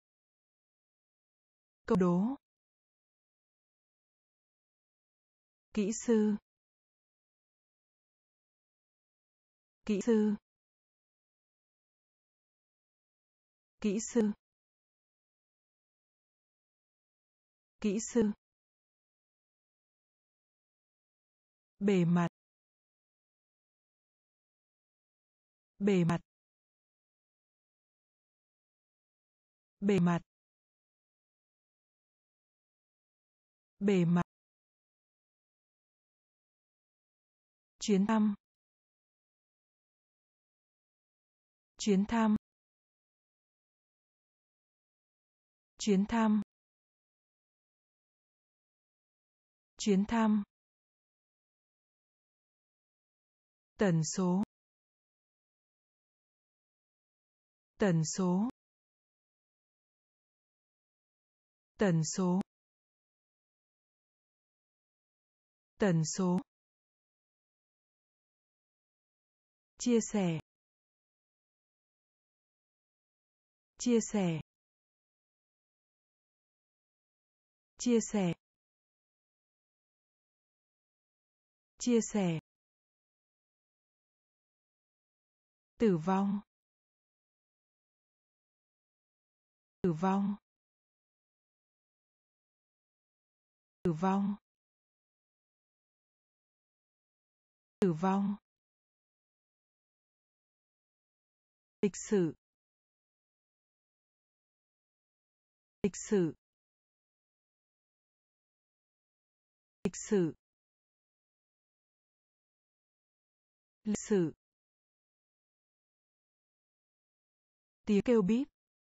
Câu đố. kỹ sư, kỹ sư, kỹ sư, kỹ sư, bề mặt, bề mặt, bề mặt, bề mặt, chuyến thăm, chuyến thăm, chuyến thăm, chuyến thăm, tần số, tần số, tần số, tần số, chia sẻ, chia sẻ, chia sẻ, chia sẻ, tử vong, tử vong, tử vong, tử vong, lịch sử, lịch sử, lịch sử, lịch sử, tiếng kêu bíp,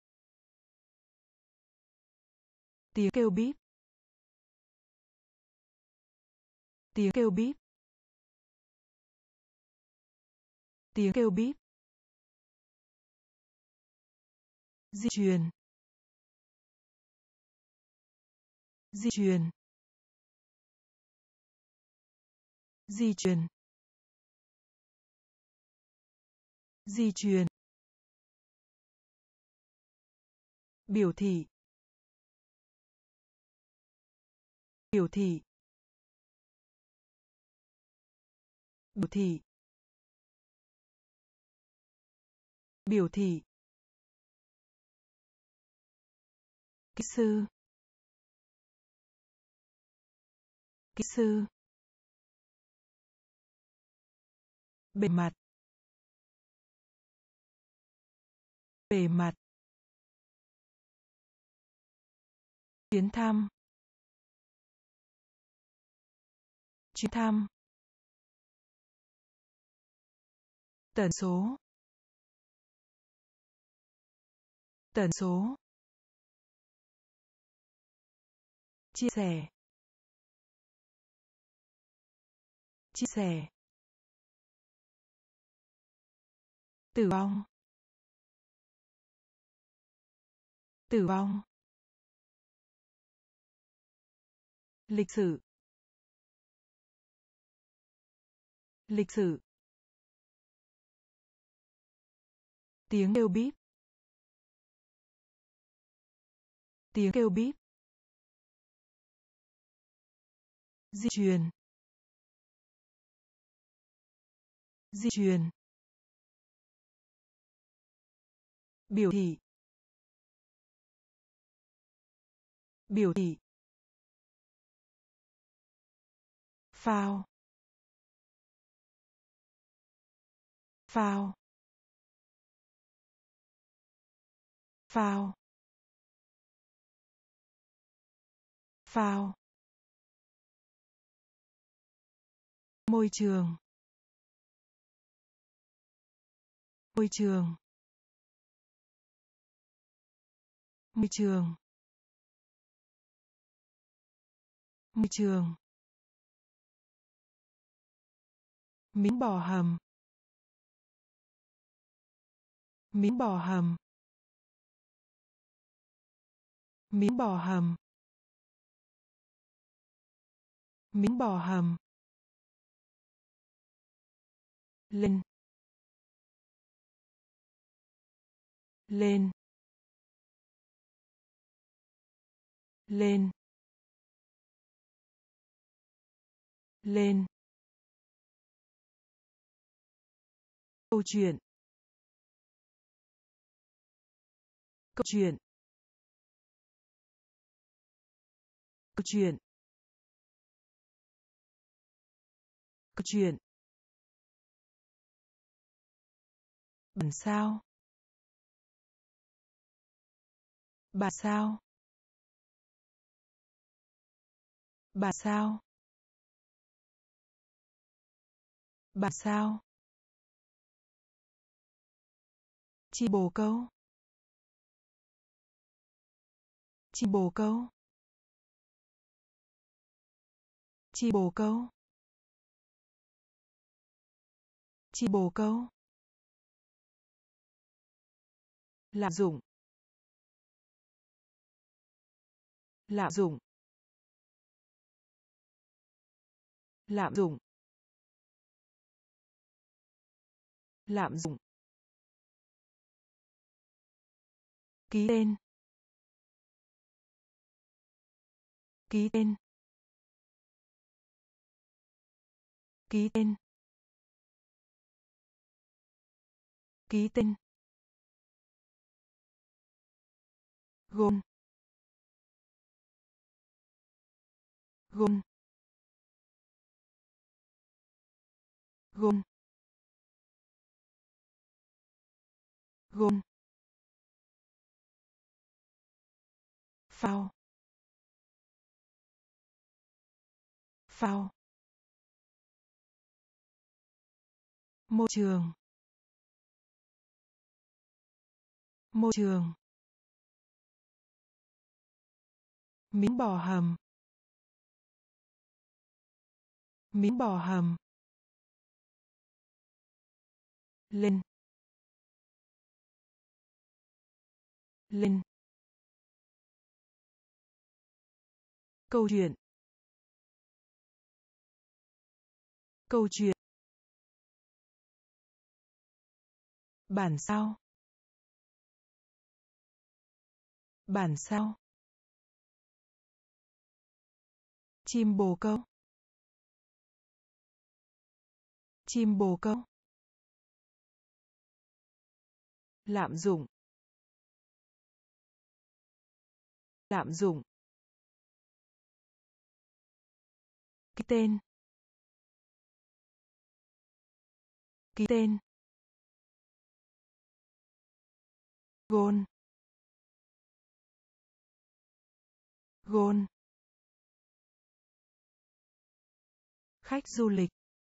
tiếng kêu bíp, tiếng kêu bíp, tiếng kêu bíp, di truyền, di truyền, di truyền, di truyền, biểu thị, biểu thị, biểu thị, biểu thị, kỹ sư, kỹ sư, bề mặt, bề mặt, chuyến thăm, chuyến thăm, tần số, tần số, chia sẻ, chia sẻ, tử vong, tử vong, lịch sử, lịch sử, tiếng kêu bíp, tiếng kêu bíp, di truyền, di truyền, biểu thị, biểu thị, phao, phao, phao, phao, môi trường, môi trường, môi trường, môi trường, miếng bò hầm, miếng bò hầm, miếng bò hầm, miếng bò hầm, lên, lên, lên, lên, câu chuyện, câu chuyện, câu chuyện, câu chuyện, bản sao, bản sao, bản sao, bản sao, chi bồ câu, chi bồ câu, chi bồ câu, chi bồ câu, lạm dụng, lạm dụng, lạm dụng, lạm dụng, ký tên, ký tên, ký tên, ký tên, gôn, gôn, gôn, gôn, phao, phao, môi trường, môi trường, miếng bò hầm, miếng bò hầm, lên, lên, câu chuyện, câu chuyện, bản sao, bản sao, chim bồ câu, chim bồ câu, lạm dụng, lạm dụng, ký tên, ký tên, gôn, gôn, khách du lịch,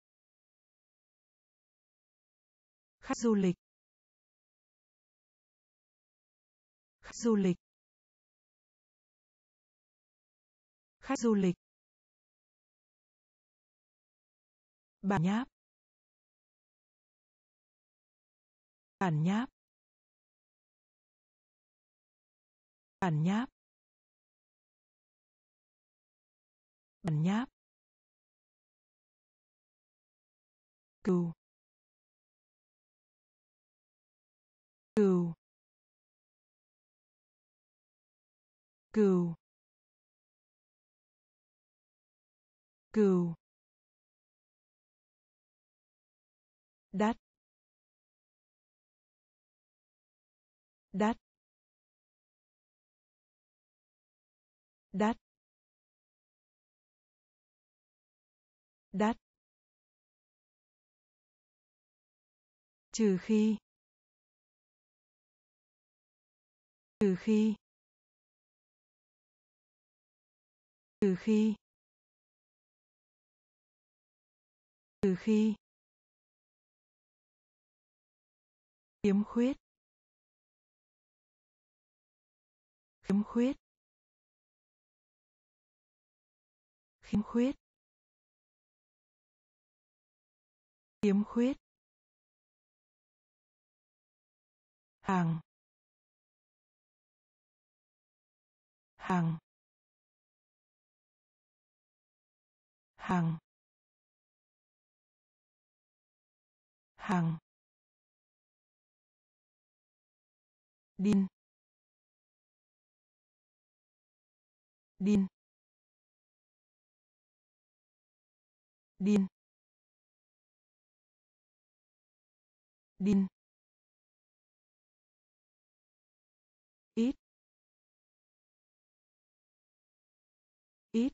khách du lịch, khách du lịch, khách du lịch, bản nháp, bản nháp, bản nháp, bản nháp, cừu, cừu, cừu, cừu, đắt, đắt, đắt, đắt, trừ khi, trừ khi, trừ khi, trừ khi, khiếm khuyết, khiếm khuyết, khiếm khuyết, khiếm khuyết, hàng, hàng, hàng, hàng, điên, điên, điên, điên, ít, ít,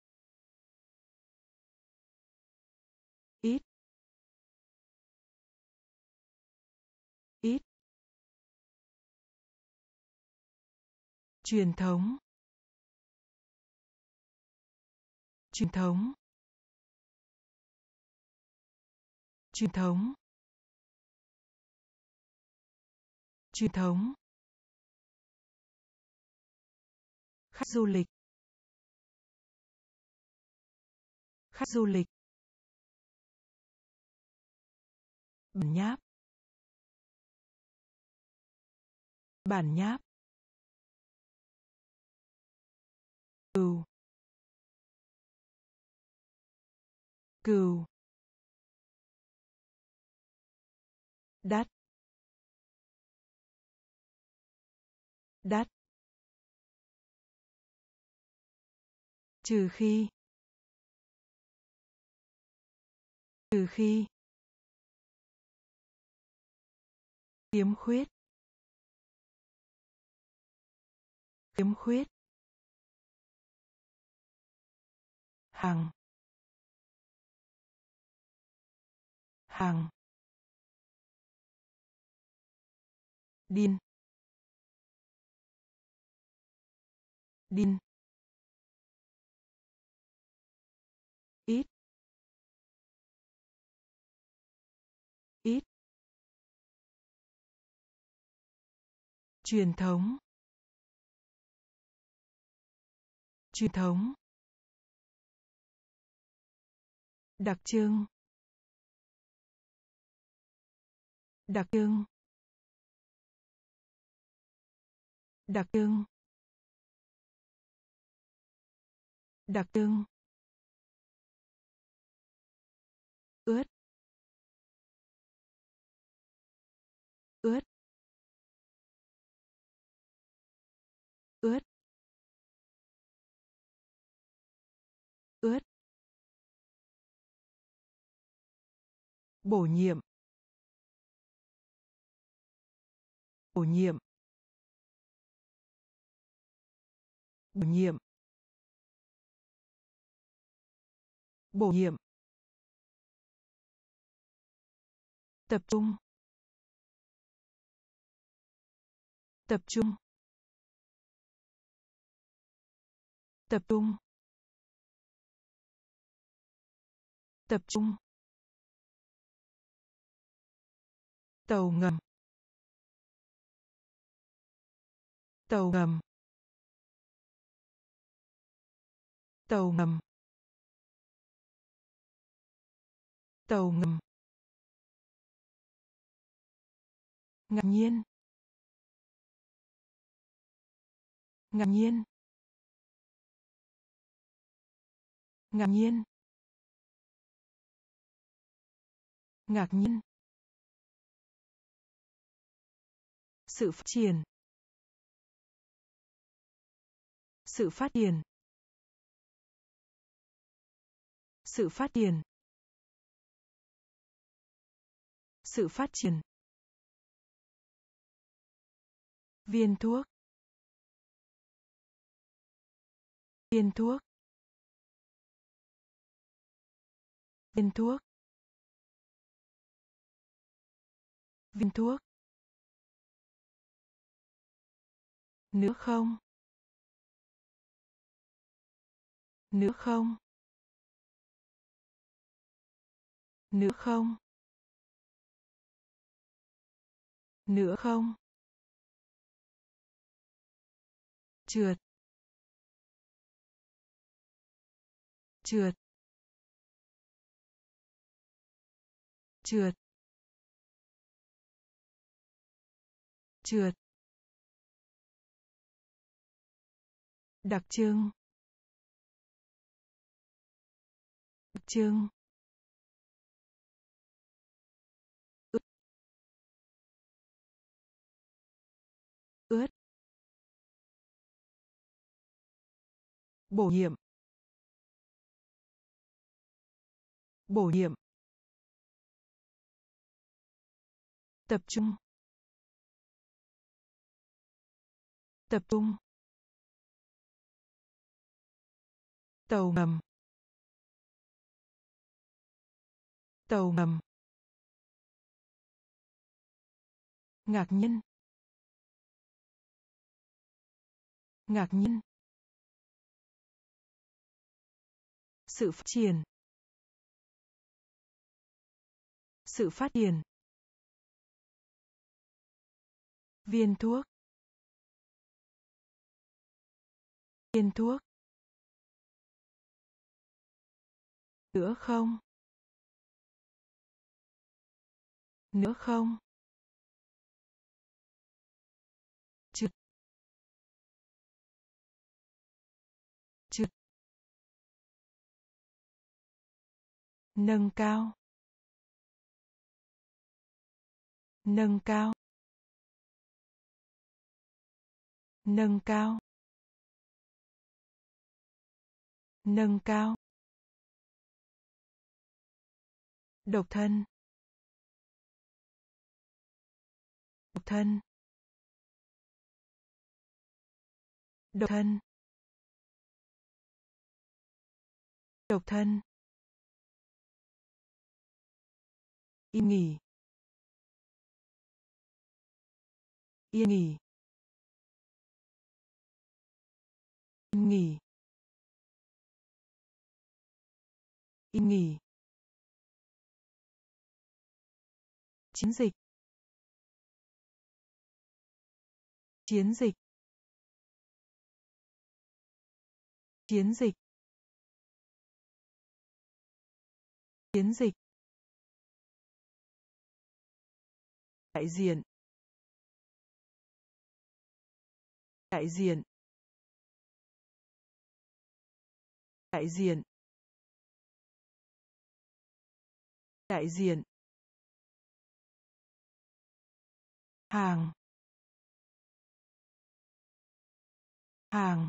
ít, ít, truyền thống, truyền thống, truyền thống, truyền thống, khách du lịch, khách du lịch, bản nháp, bản nháp, cừu, cừu, đắt, đắt, trừ khi, trừ khi, khiếm khuyết, khiếm khuyết, hàng, hàng, điên, điên, ít, ít, truyền thống, truyền thống, đặc trưng, đặc trưng, đặc trưng, đặc trưng, ướt, ướt, ướt, ướt, bổ nhiệm, bổ nhiệm, bổ nhiệm, bổ nhiệm, tập trung, tập trung, tập trung, tập trung, tàu ngầm, tàu ngầm, tàu ngầm, tàu ngầm, ngạc nhiên, ngạc nhiên, ngạc nhiên, ngạc nhiên, sự phát triển, sự phát triển, sự phát triển, sự phát triển, viên thuốc, viên thuốc, viên thuốc, viên thuốc, nữa không, nữa không, nữa không, nữa không, trượt, trượt, trượt, trượt, đặc trưng, đặc trưng, ướt, ướt, bổ nhiệm, bổ nhiệm, tập trung, tập trung, tàu ngầm, tàu ngầm, ngạc nhiên, ngạc nhiên, sự phát triển, sự phát triển, viên thuốc, viên thuốc, nữa không, nữa không, trượt, trượt, nâng cao, nâng cao, nâng cao, nâng cao, độc thân, độc thân, độc thân, độc thân, yên nghỉ, yên nghỉ, yên nghỉ, yên nghỉ, chiến dịch, chiến dịch, chiến dịch, chiến dịch, đại diện, đại diện, đại diện, đại diện, hàng, hàng,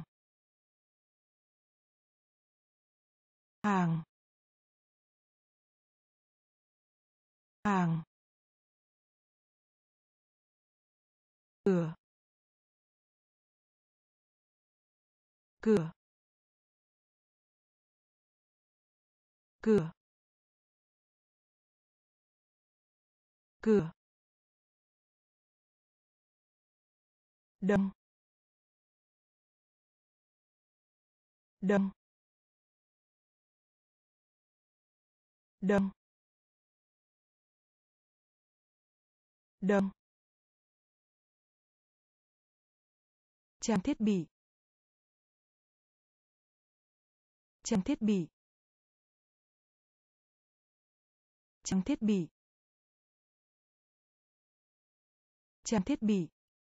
hàng, hàng, cửa, cửa, cửa, cửa, đông, đông, đông, đông, trang thiết bị, trang thiết bị, trang thiết bị, trang thiết bị,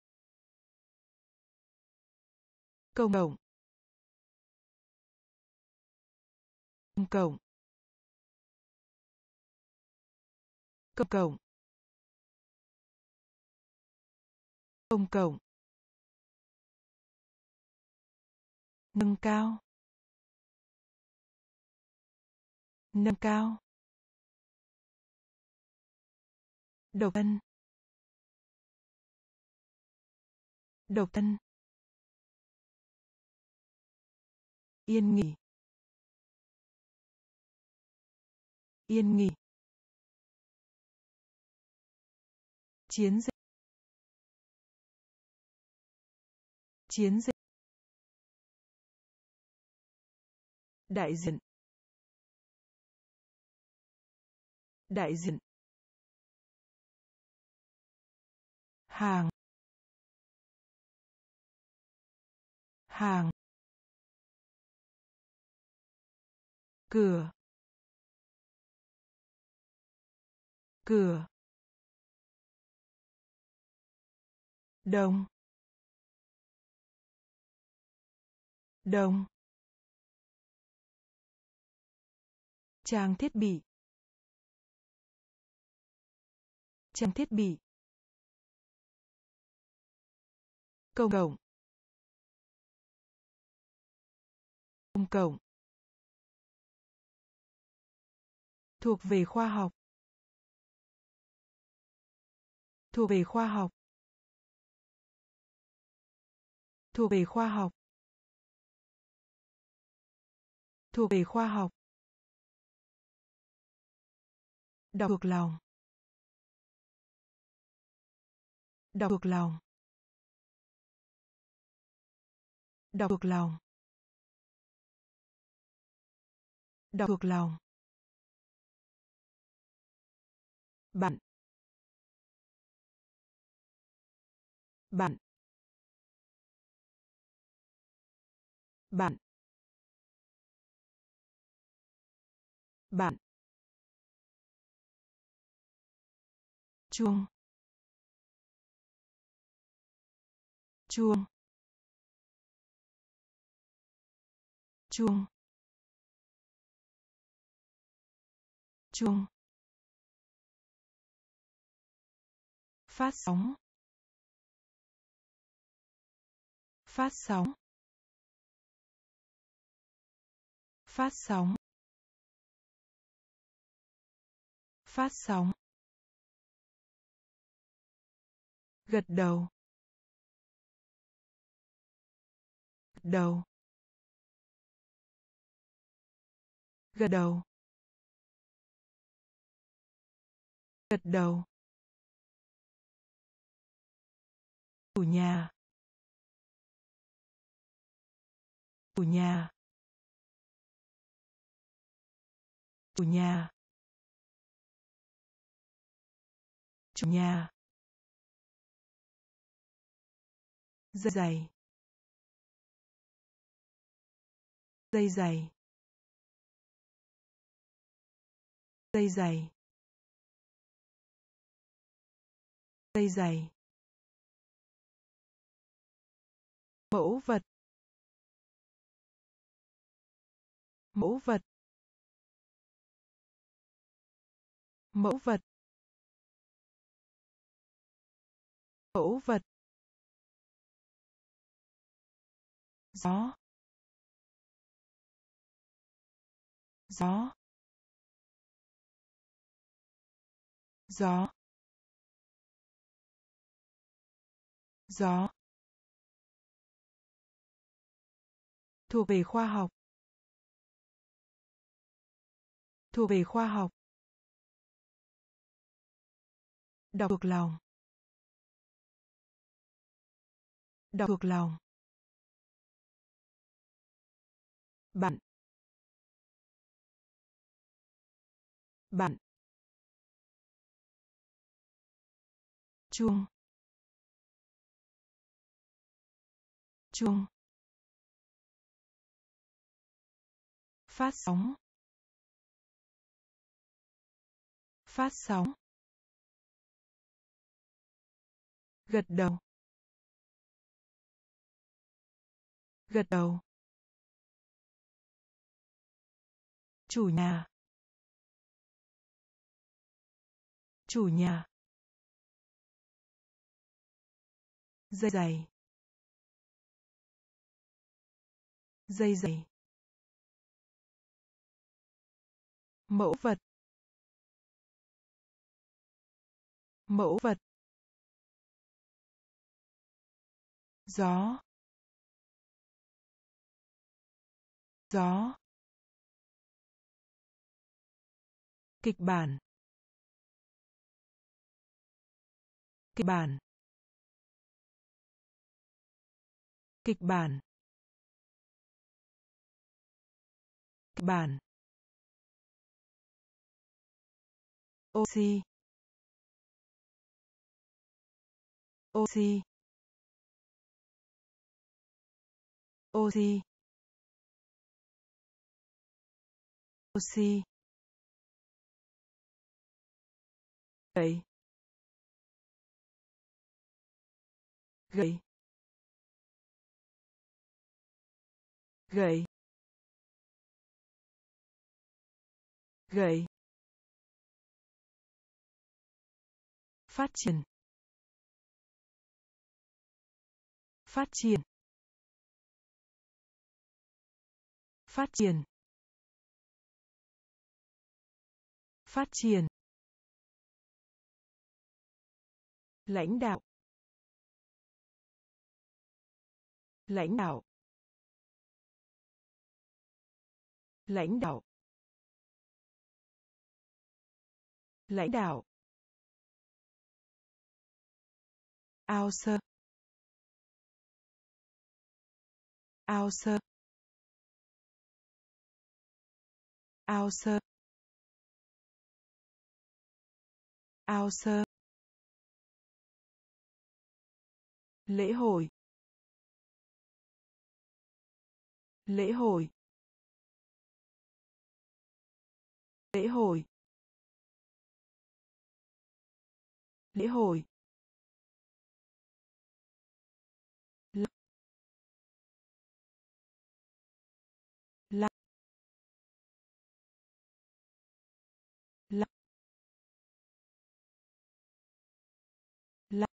công cộng, công cộng, công cộng, công cộng, nâng cao, nâng cao, độc thân, độc thân, yên nghỉ, yên nghỉ, chiến dịch, chiến dịch, đại diện, đại diện, hàng, hàng, cửa, cửa, đông, đông, trang thiết bị, trang thiết bị, công cộng, công cộng, Thuộc về khoa học. Thuộc về khoa học. Thuộc về khoa học. Thuộc về khoa học. Đọc thuộc lòng. Đọc thuộc lòng. Đọc thuộc lòng. Đọc thuộc lòng. Bạn. Bạn. Bạn. Bạn. Chuông. Chuông. Chuông. Chuông. Phát sóng. Phát sóng. Phát sóng. Phát sóng. Gật đầu. Gật đầu. Gật đầu. Gật đầu. Chủ nhà. Chủ nhà. Chủ nhà. Chủ nhà. Dây giày. Dây giày. Dây giày. Dây giày. Mẫu vật. Mẫu vật. Mẫu vật. Mẫu vật. Gió. Gió. Gió. Gió. Thuộc về khoa học. Thuộc về khoa học. Đọc thuộc lòng. Đọc thuộc lòng. Bạn. Bạn. Chuông. Chuông. Phát sóng. Phát sóng. Gật đầu. Gật đầu. Chủ nhà. Chủ nhà. Dây giày. Dây giày. Mẫu vật. Mẫu vật. Gió. Gió. Kịch bản. Kịch bản. Kịch bản. Kịch bản. Oxy. Oxy. Oxy. Oxy. Gậy. Gậy. Gậy. Gậy. Phát triển. Phát triển. Phát triển. Phát triển. Lãnh đạo. Lãnh đạo. Lãnh đạo. Lãnh đạo. Ao sơ. Ao sơ. Ao sơ. Ao sơ. Lễ hội. Lễ hội. Lễ hội. Lễ hội. Lắc. Lắc. Lắc. Lắc.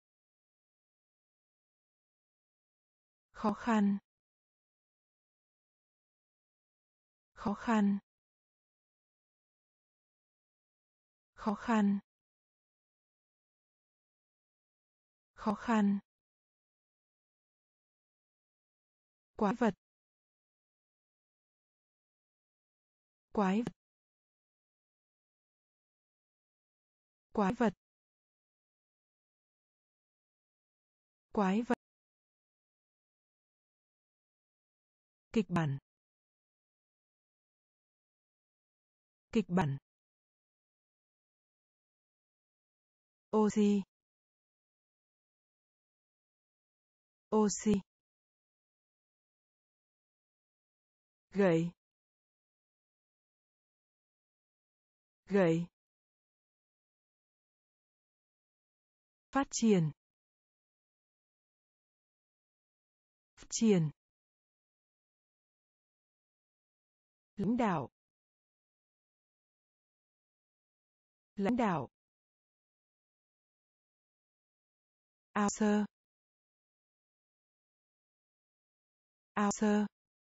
Khó khăn. Khó khăn. Khó khăn. Khó khăn. Quái vật. Quái vật. Quái vật. Quái vật. Kịch bản. Kịch bản. Oxy. Oxy. Gậy. Gậy. Phát triển. Phát triển. Lãnh đạo. Lãnh đạo. Ao sơ. Ao sơ.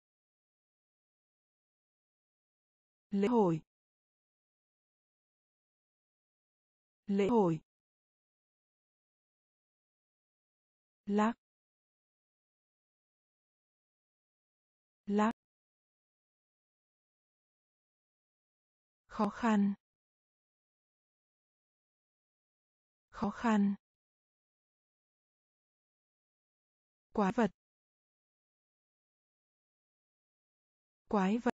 Lễ hội. Lễ hội. Lắc. Lắc. Khó khăn. Khó khăn. Quái vật. Quái vật.